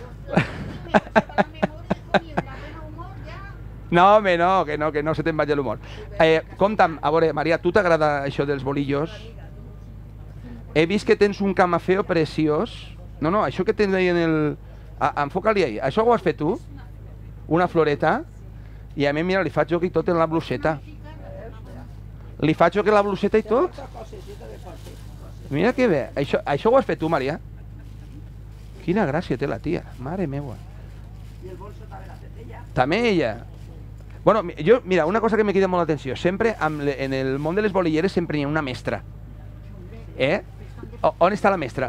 S1: No, home, no, que no, que no se te'n vagi l'humor. Eh, compta'm, a veure, Maria, tu t'agrada això dels bolillos? He vist que tens un camafeo preciós. No, no, això que tens ahí en el... Enfoca-li ahí. Això ho has fet tu? Una floreta? I a mi, mira, li faig jo aquí tot en la bluseta. Li faig jo que la bluseta i tot? Mira que bé. Això, això ho has fet tu, Maria? Quina gràcia té la tia, mare meua. I el bolso també l'ha fet ella. També ella. Bueno, jo, mira, una cosa que me crida molt l'atenció, sempre en el món de les bolilleres sempre hi ha una mestra. Eh? On està la mestra?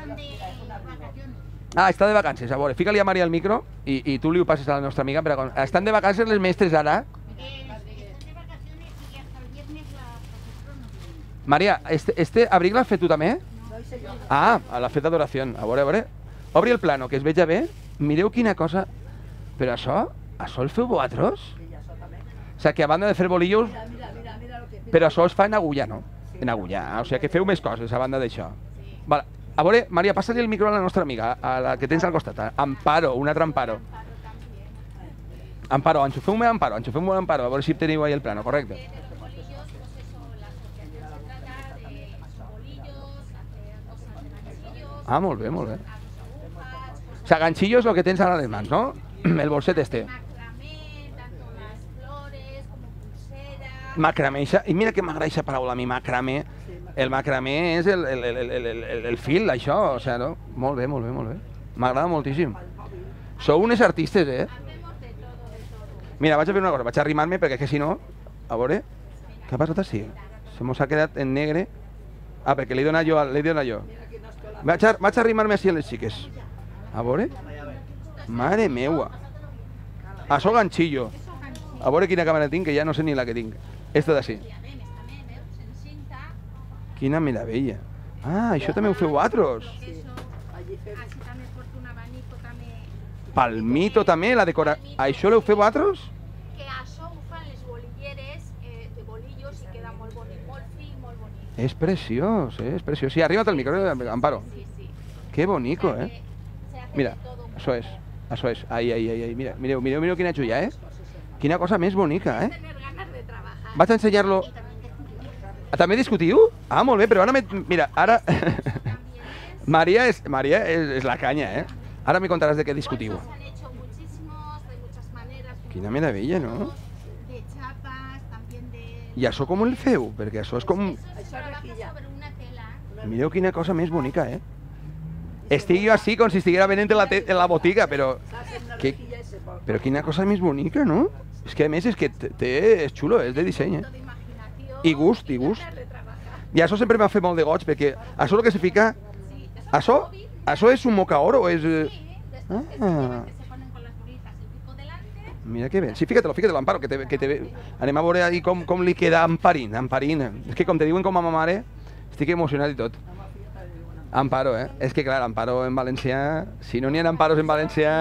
S1: Ah, està de vacances. A veure, fica-li a Maria el micro i, i tu li ho passes a la nostra amiga. Per a... Estan de vacances les mestres ara? Maria, este, este abric l'has fet tu també? Ah, l'ha fet d'adoració. A veure, a veure. Obri el plano, que es veja bé. Mireu quina cosa... Però això, això el feu vosaltres? O sigui, que a banda de fer bolillos... Però això es fa en agulla, no? En agulla, o sigui, que feu més coses a banda d'això. Vale. A veure, Maria, passa-li el micro a la nostra amiga, a la que tens al costat. Amparo, un altre Amparo. Amparo, enxufeu-me Amparo, enxufeu-me Amparo, a veure si teniu ahí el plano, correcte. Ah, molt bé, molt bé. O sea, ganchillo es lo que tens ara a les mans, ¿no? El bolset este. Macramé, i mira que m'agrada aquesta paraula a mi, macramé. El macramé és el, el, el, el, el, el fil, això, o sea, no? Molt bé, molt bé, molt bé. M'agrada moltíssim. Sou unes artistes, eh? Mira, vaig a fer una cosa, vaig a arrimar-me perquè que si no... A veure... Què ha passat així? Se mos ha quedat en negre. Ah, perquè l'he donat jo, l'he donat jo. Vaig a, vaig a arrimar-me així a les xiques. A veure... Mare meua. Això ganxillo. A veure quina càmera tinc, que ja no sé ni la que tinc. Esta d'ací. Quina meravella. Ah, això també ho feu vosaltres. Palmito també, la decora... Això l'heu fet vosaltres?
S6: Que això ho fan les bolilleres de bolillos i queda molt bonic, molt fi, molt bonic.
S1: És preciós, eh? És preciós. Sí, arriba't al micro, Amparo.
S6: Sí, sí.
S1: Qué bonico, eh? Mira, això és, això és. Ai, ai, ai, ai. Mira, mireu, mireu, mireu quina xulla, eh? Quina cosa més bonica, eh? Vaig a ensenyar-lo. També discutiu? Ah, molt bé, però ara... Mira, ara... Maria és, Maria és, és la canya, eh? Ara me contaràs de què discutiu. Quina meravella, no? I això com el feu? Perquè això és com... Mireu quina cosa més bonica, eh? Estic jo així com si estiguera venent en la, en la botiga, però... Que... Però quina cosa més bonica, no? És que a més és que té... és xulo, és de disseny, eh? I gust, i gust. I això sempre m'ha fet molt de goig, perquè això el que se fica... Això, això és un mocaor o és... Ah. Mira que bé. Sí, fica-te-lo, fica-te-lo, Amparo, que te, que te ve. Anem a veure ahí com, com li queda Amparín, Amparín. És que com te diuen com a ma mare, estic emocionat i tot. Amparo, eh? És que clar, Amparo en valencià... Si no n'hi ha Amparos en valencià...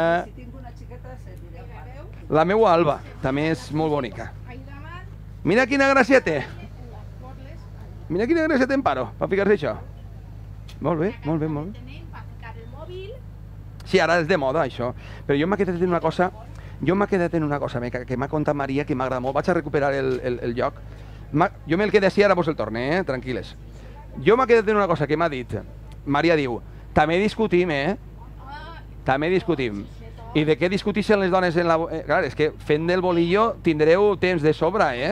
S1: La meua Alba, també és molt bonica. Mira quina gràcia té. Mira quina gràcia té Amparo, per ficar-se això. Molt bé, molt bé, molt bé. Sí, ara és de moda, això. Però jo m'ha quedat en una cosa... Jo m'ha quedat en una cosa que m'ha contat Maria, que m'agrada molt. Vaig a recuperar el, el, el lloc. Jo me'l quedé així, ara vos el torne, eh? Tranquil·les. Jo m'ha quedat en una cosa que m'ha dit. Maria diu, també discutim, eh? També discutim. I de què discutixen les dones en la... Eh, clar, és que fent del bolillo tindreu temps de sobra, eh?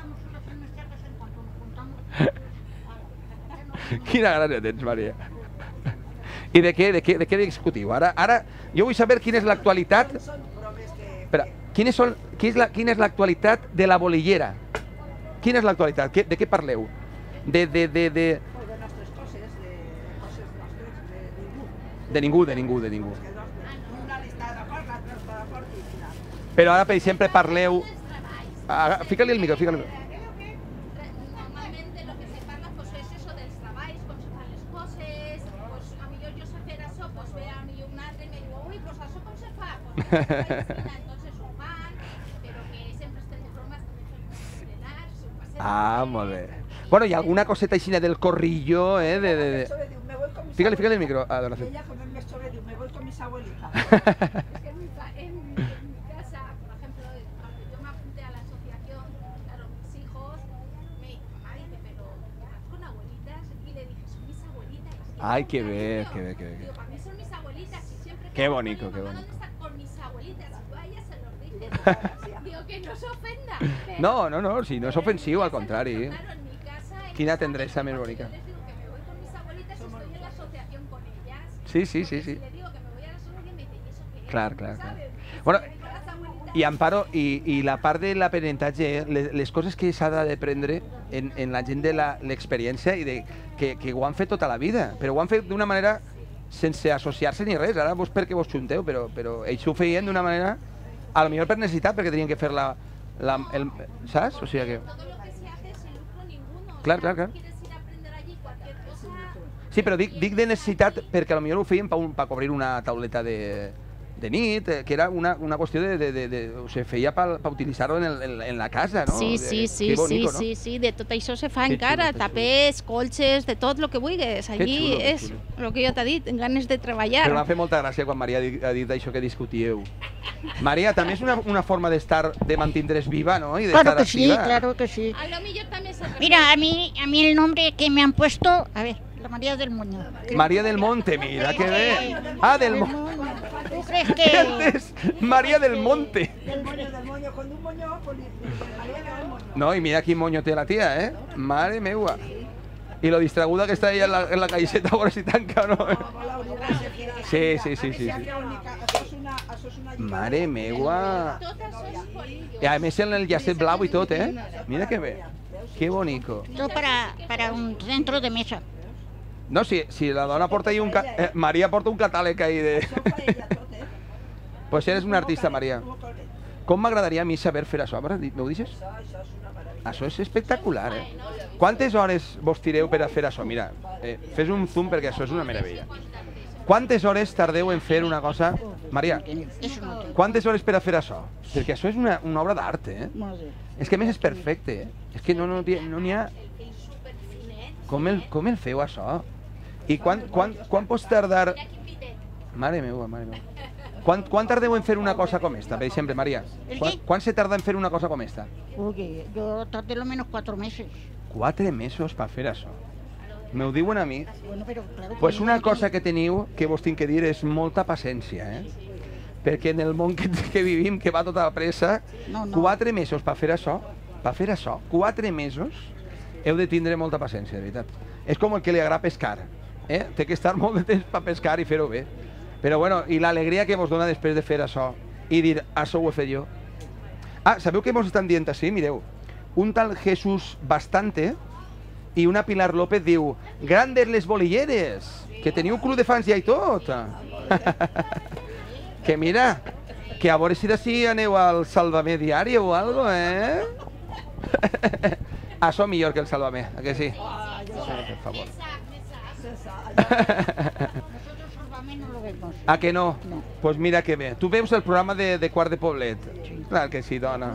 S1: Quina gràcia tens, Maria. I de què, de què, de què discutiu? Ara, ara, jo vull saber quina és l'actualitat... Espera, quina és, quina és la, quina és l'actualitat de la bolillera? Quina és l'actualitat? De què parleu? De, de, de, de...
S7: De nostres coses, de coses nostres, de ningú.
S1: De ningú, de ningú, de ningú.
S7: Una està d'acord, l'altra està d'acord i final.
S1: Però ara, per exemple, parleu... Fica-li el micro, fica-li el micro. Ah, molt bé. Bueno, hi ha alguna coseta així del corrillo, eh? De, de, de... Fíjale, fíjale el micro. Ah, donación.
S7: Ella con el mestre diu, me voy con mis abuelitas.
S6: Es que en mi, en, en mi casa, por ejemplo, cuando yo me apunté a la asociación, claro, mis hijos me dijo, mamá, dice, pero ¿vas con abuelitas? Y le dije, son mis abuelitas.
S1: Ay, qué bien, qué bien, qué bien.
S6: Digo, para mí son mis abuelitas y siempre...
S1: Qué bonito, qué bonito.
S6: ¿Dónde están con mis abuelitas? Y tú a ellas se los dices. Digo, que no se ofenda. Pero...
S1: No, no, no, si no és ofensiu, al contrari.
S6: Claro, en mi casa...
S1: Quina tendresa més bonica.
S6: Yo les digo que me voy con mis abuelitas y estoy en la asociación con ellas.
S1: Sí, sí, sí, sí.
S6: Si le digo que me voy a la asociación me dice, ¿y eso qué es?
S1: Clar, clar, clar.
S6: ¿Sabes?
S1: Bueno,
S6: Con las abuelitas.
S1: i Amparo, i, i la part de l'aprenentatge, les, les coses que s'ha d'aprendre en, en la gent de l'experiència i de, que, que ho han fet tota la vida, però ho han fet d'una manera sense associar-se ni res. Ara vos perquè vos xunteu, però, però ells ho feien d'una manera, a lo millor per necessitat, perquè tenien que fer la... la el, saps? O sigui que...
S6: Todo lo que se hace sin lucro ninguno.
S1: Clar,
S6: O sea,
S1: clar, clar.
S6: quieres ir a aprender allí cualquier cosa.
S1: Sí, però dic, dic de necessitat perquè a lo millor ho feien per pa cobrir una tauleta de, de nit, eh, que era una, una qüestió de, de, de, de... O sigui, feia per pa utilitzar-ho en, el, en, en la casa, no?
S8: Sí,
S1: De-
S8: sí, sí,
S1: que bonico,
S8: sí,
S1: no?
S8: sí, sí, de tot això se fa
S1: Que
S8: encara,
S1: xulo, que xulo.
S8: tapers, colxes, de tot el que vulguis. Allí
S1: xulo, que
S8: és
S1: xulo.
S8: el que jo t'he dit, ganes de treballar.
S1: Però m'ha fet molta gràcia quan Maria ha dit, ha dit això que discutíeu. Maria, també és una, una forma d'estar, de mantindre's viva, ¿no? Y de
S9: Claro
S1: estar
S9: que sí,
S1: activa.
S9: claro que sí.
S6: A lo mejor también se
S9: Mira, a mí, a mí el nombre que me han puesto, a ver, la María del Muñoz.
S1: María del Monte, mira, qué bien. Ah, del Monte.
S9: ¿Tú crees
S1: ¿Qué
S9: que...?
S1: antes? María del Monte.
S7: Del moño, del moño, con un moño, pues, María del moño.
S1: No, y mira quin moño té la tía, ¿eh? Mare meua. Y lo distraguda que está ella en la, en la camiseta, por si tanca o no. Sí, sí, sí, sí, sí.
S7: Això és una, això és una
S1: Mare meua.
S6: todas son polillos.
S1: Y a més en el llacet blau i tot, eh? Mira que bé. Qué bonico.
S9: Esto para, para un centro de mesa.
S1: No, si, si la dona porta ahí un... ca- Eh, Maria porta un catàleg ahí de...
S7: Això ho fa ella tot, eh?
S1: Pues eres una artista, Maria. Com m'agradaria a mi saber fer això? M'ho deixes? Això és espectacular, eh? Quantes hores vos tireu per a fer això? Mira, eh, fes un zoom perquè això és una meravella. Quantes hores tardeu en fer una cosa... Maria, quantes hores per a fer això? Perquè això és una, una obra d'art, eh? És que a més és perfecte, eh? És que no n'hi no, no ha... Com el, com el feu, això? I quan, quan, quan pots tardar... Mare meva, mare meva. Quan, quan tardeu en fer una cosa com esta, per exemple, Maria? Quan, quan se tarda en fer una cosa com esta?
S9: Uy, yo tardé lo menos cuatro meses.
S1: Quatre mesos per fer això. M'ho diuen a mi.
S9: Bueno, pero claro,
S1: Pues una cosa que teniu, que vos tinc que dir, és molta paciència, eh? Perquè en el món que, que vivim, que va tota la pressa,
S9: no, no.
S1: quatre mesos per fer això, per fer això, quatre mesos, heu de tindre molta paciència, de veritat. És com el que li agrada pescar, eh? Té que estar molt de temps per pescar i fer-ho bé. Però bueno, i l'alegria que vos dona després de fer això i dir, això ho he fet jo. Ah, sabeu què vos estan dient així? Mireu, un tal Jesús Bastante i una Pilar López diu, grandes les bolilleres, que teniu club de fans ja i tot. Que mira, que a veure si d'ací aneu al Sálvame Diari o algo, eh? Això millor que el Sálvame, a que sí? Per favor. ¿A que no?
S9: No.
S1: Pues mira que bé. Tu veus el programa de, de Quart de Poblet? Sí. Clar que sí, dona.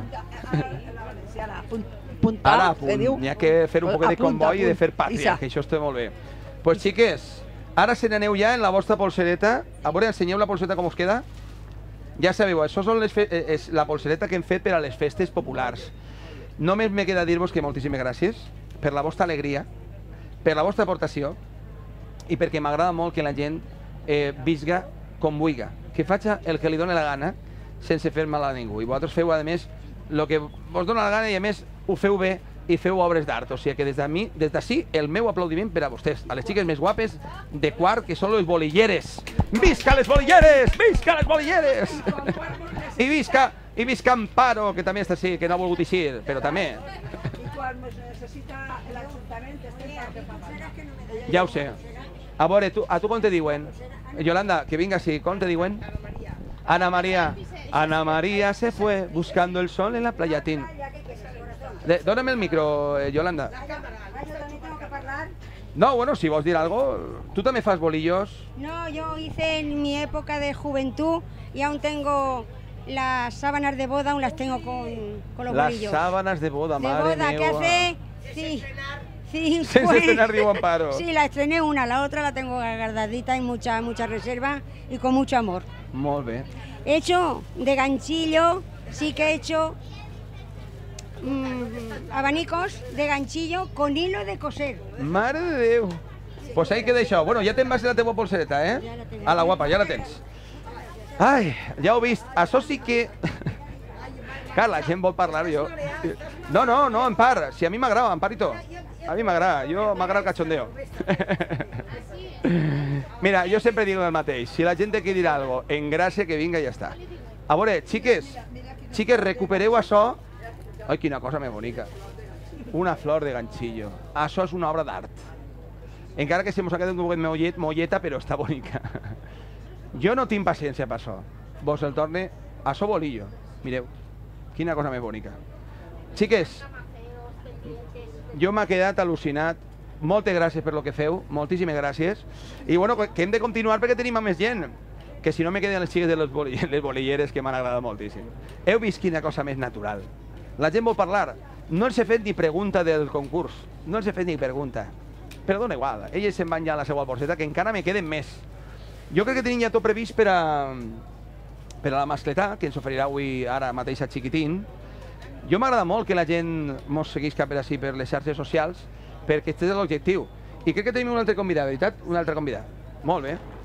S1: Ara, a punt. N'hi ha que fer un poc de comboi i de fer pàtria, que això està molt bé. Pues xiques, ara se n'aneu ja en la vostra polsereta. A veure, ensenyeu la polsereta com us queda. Ja sabeu, això són les és la polsereta que hem fet per a les festes populars. Només me queda dir-vos que moltíssimes gràcies per la vostra alegria, per la vostra aportació i perquè m'agrada molt que la gent eh, visga com vulga, que faig el que li dóna la gana sense fer mal a ningú. I vosaltres feu, a més, el que vos dóna la gana i, a més, ho feu bé i feu obres d'art. O sigui que des de mi, des d'ací, el meu aplaudiment per a vostès, a les xiques més guapes de Quart, que són les bolilleres. Visca les bolilleres! Visca les bolilleres! I visca, i visca Amparo, que també està així, que no ha volgut eixir, però també. Ja ho sé. A veure, tu, a tu com te diuen? Yolanda, que vinga així, com te diuen? Ana María. Ana María se fue buscando el sol en la playatín. De, dóname el micro, eh, Yolanda. No, bueno, si vos dir algo, ¿tú también fas bolillos?
S10: No, yo hice en mi época de juventud y aún tengo las sábanas de boda, aún las tengo con, con los
S1: las
S10: bolillos.
S1: Las sábanas de boda,
S10: de
S1: madre
S10: boda,
S1: meva.
S10: ¿qué hace? Sí. Sí,
S1: Sense
S10: pues,
S1: estrenar, diu Amparo.
S10: Sí, la estrené una, la otra la tengo guardadita y mucha, mucha reserva y con mucho amor.
S1: Molt bé.
S10: He hecho de ganchillo, sí que he hecho mmm, abanicos de ganchillo con hilo de coser.
S1: Mare de Déu. Pues ahí queda això. Bueno, ja te'n vas la teva polsereta, eh? A la guapa, ja la tens. Ai, ja ho he vist. Això sí que... Clar, la gent vol parlar, jo... No, no, no, Empar. Si a mi m'agrada, Emparito. A mi m'agrada, jo m'agrada el cachondeo. Mira, jo sempre dic el mateix. Si la gent té que dir alguna cosa, en gràcia que vinga i ja està. A veure, xiques, xiques, recupereu això. Ai, quina cosa més bonica. Una flor de ganchillo. Això és una obra d'art. Encara que se mos ha quedat un poquet mollet, molleta, però està bonica. Jo no tinc paciència per això. Vos el torne a so bolillo. Mireu, quina cosa més bonica. Xiques, jo m'ha quedat al·lucinat. Moltes gràcies per lo que feu, moltíssimes gràcies. I bueno, que hem de continuar perquè tenim a més gent. Que si no me queden les xiques de les, boli les bolilleres, que m'han agradat moltíssim. Heu vist quina cosa més natural. La gent vol parlar. No els he fet ni pregunta del concurs. No els he fet ni pregunta. Però dona igual. Elles se'n van ja a la seva borseta, que encara me queden més. Jo crec que tenim ja tot previst per a, per a la mascletà, que ens oferirà avui ara mateix a Chiquitín. Jo m'agrada molt que la gent mos seguís cap per així per les xarxes socials, perquè aquest és l'objectiu. I crec que tenim un altre convidat, veritat? Un altre convidat. Molt bé.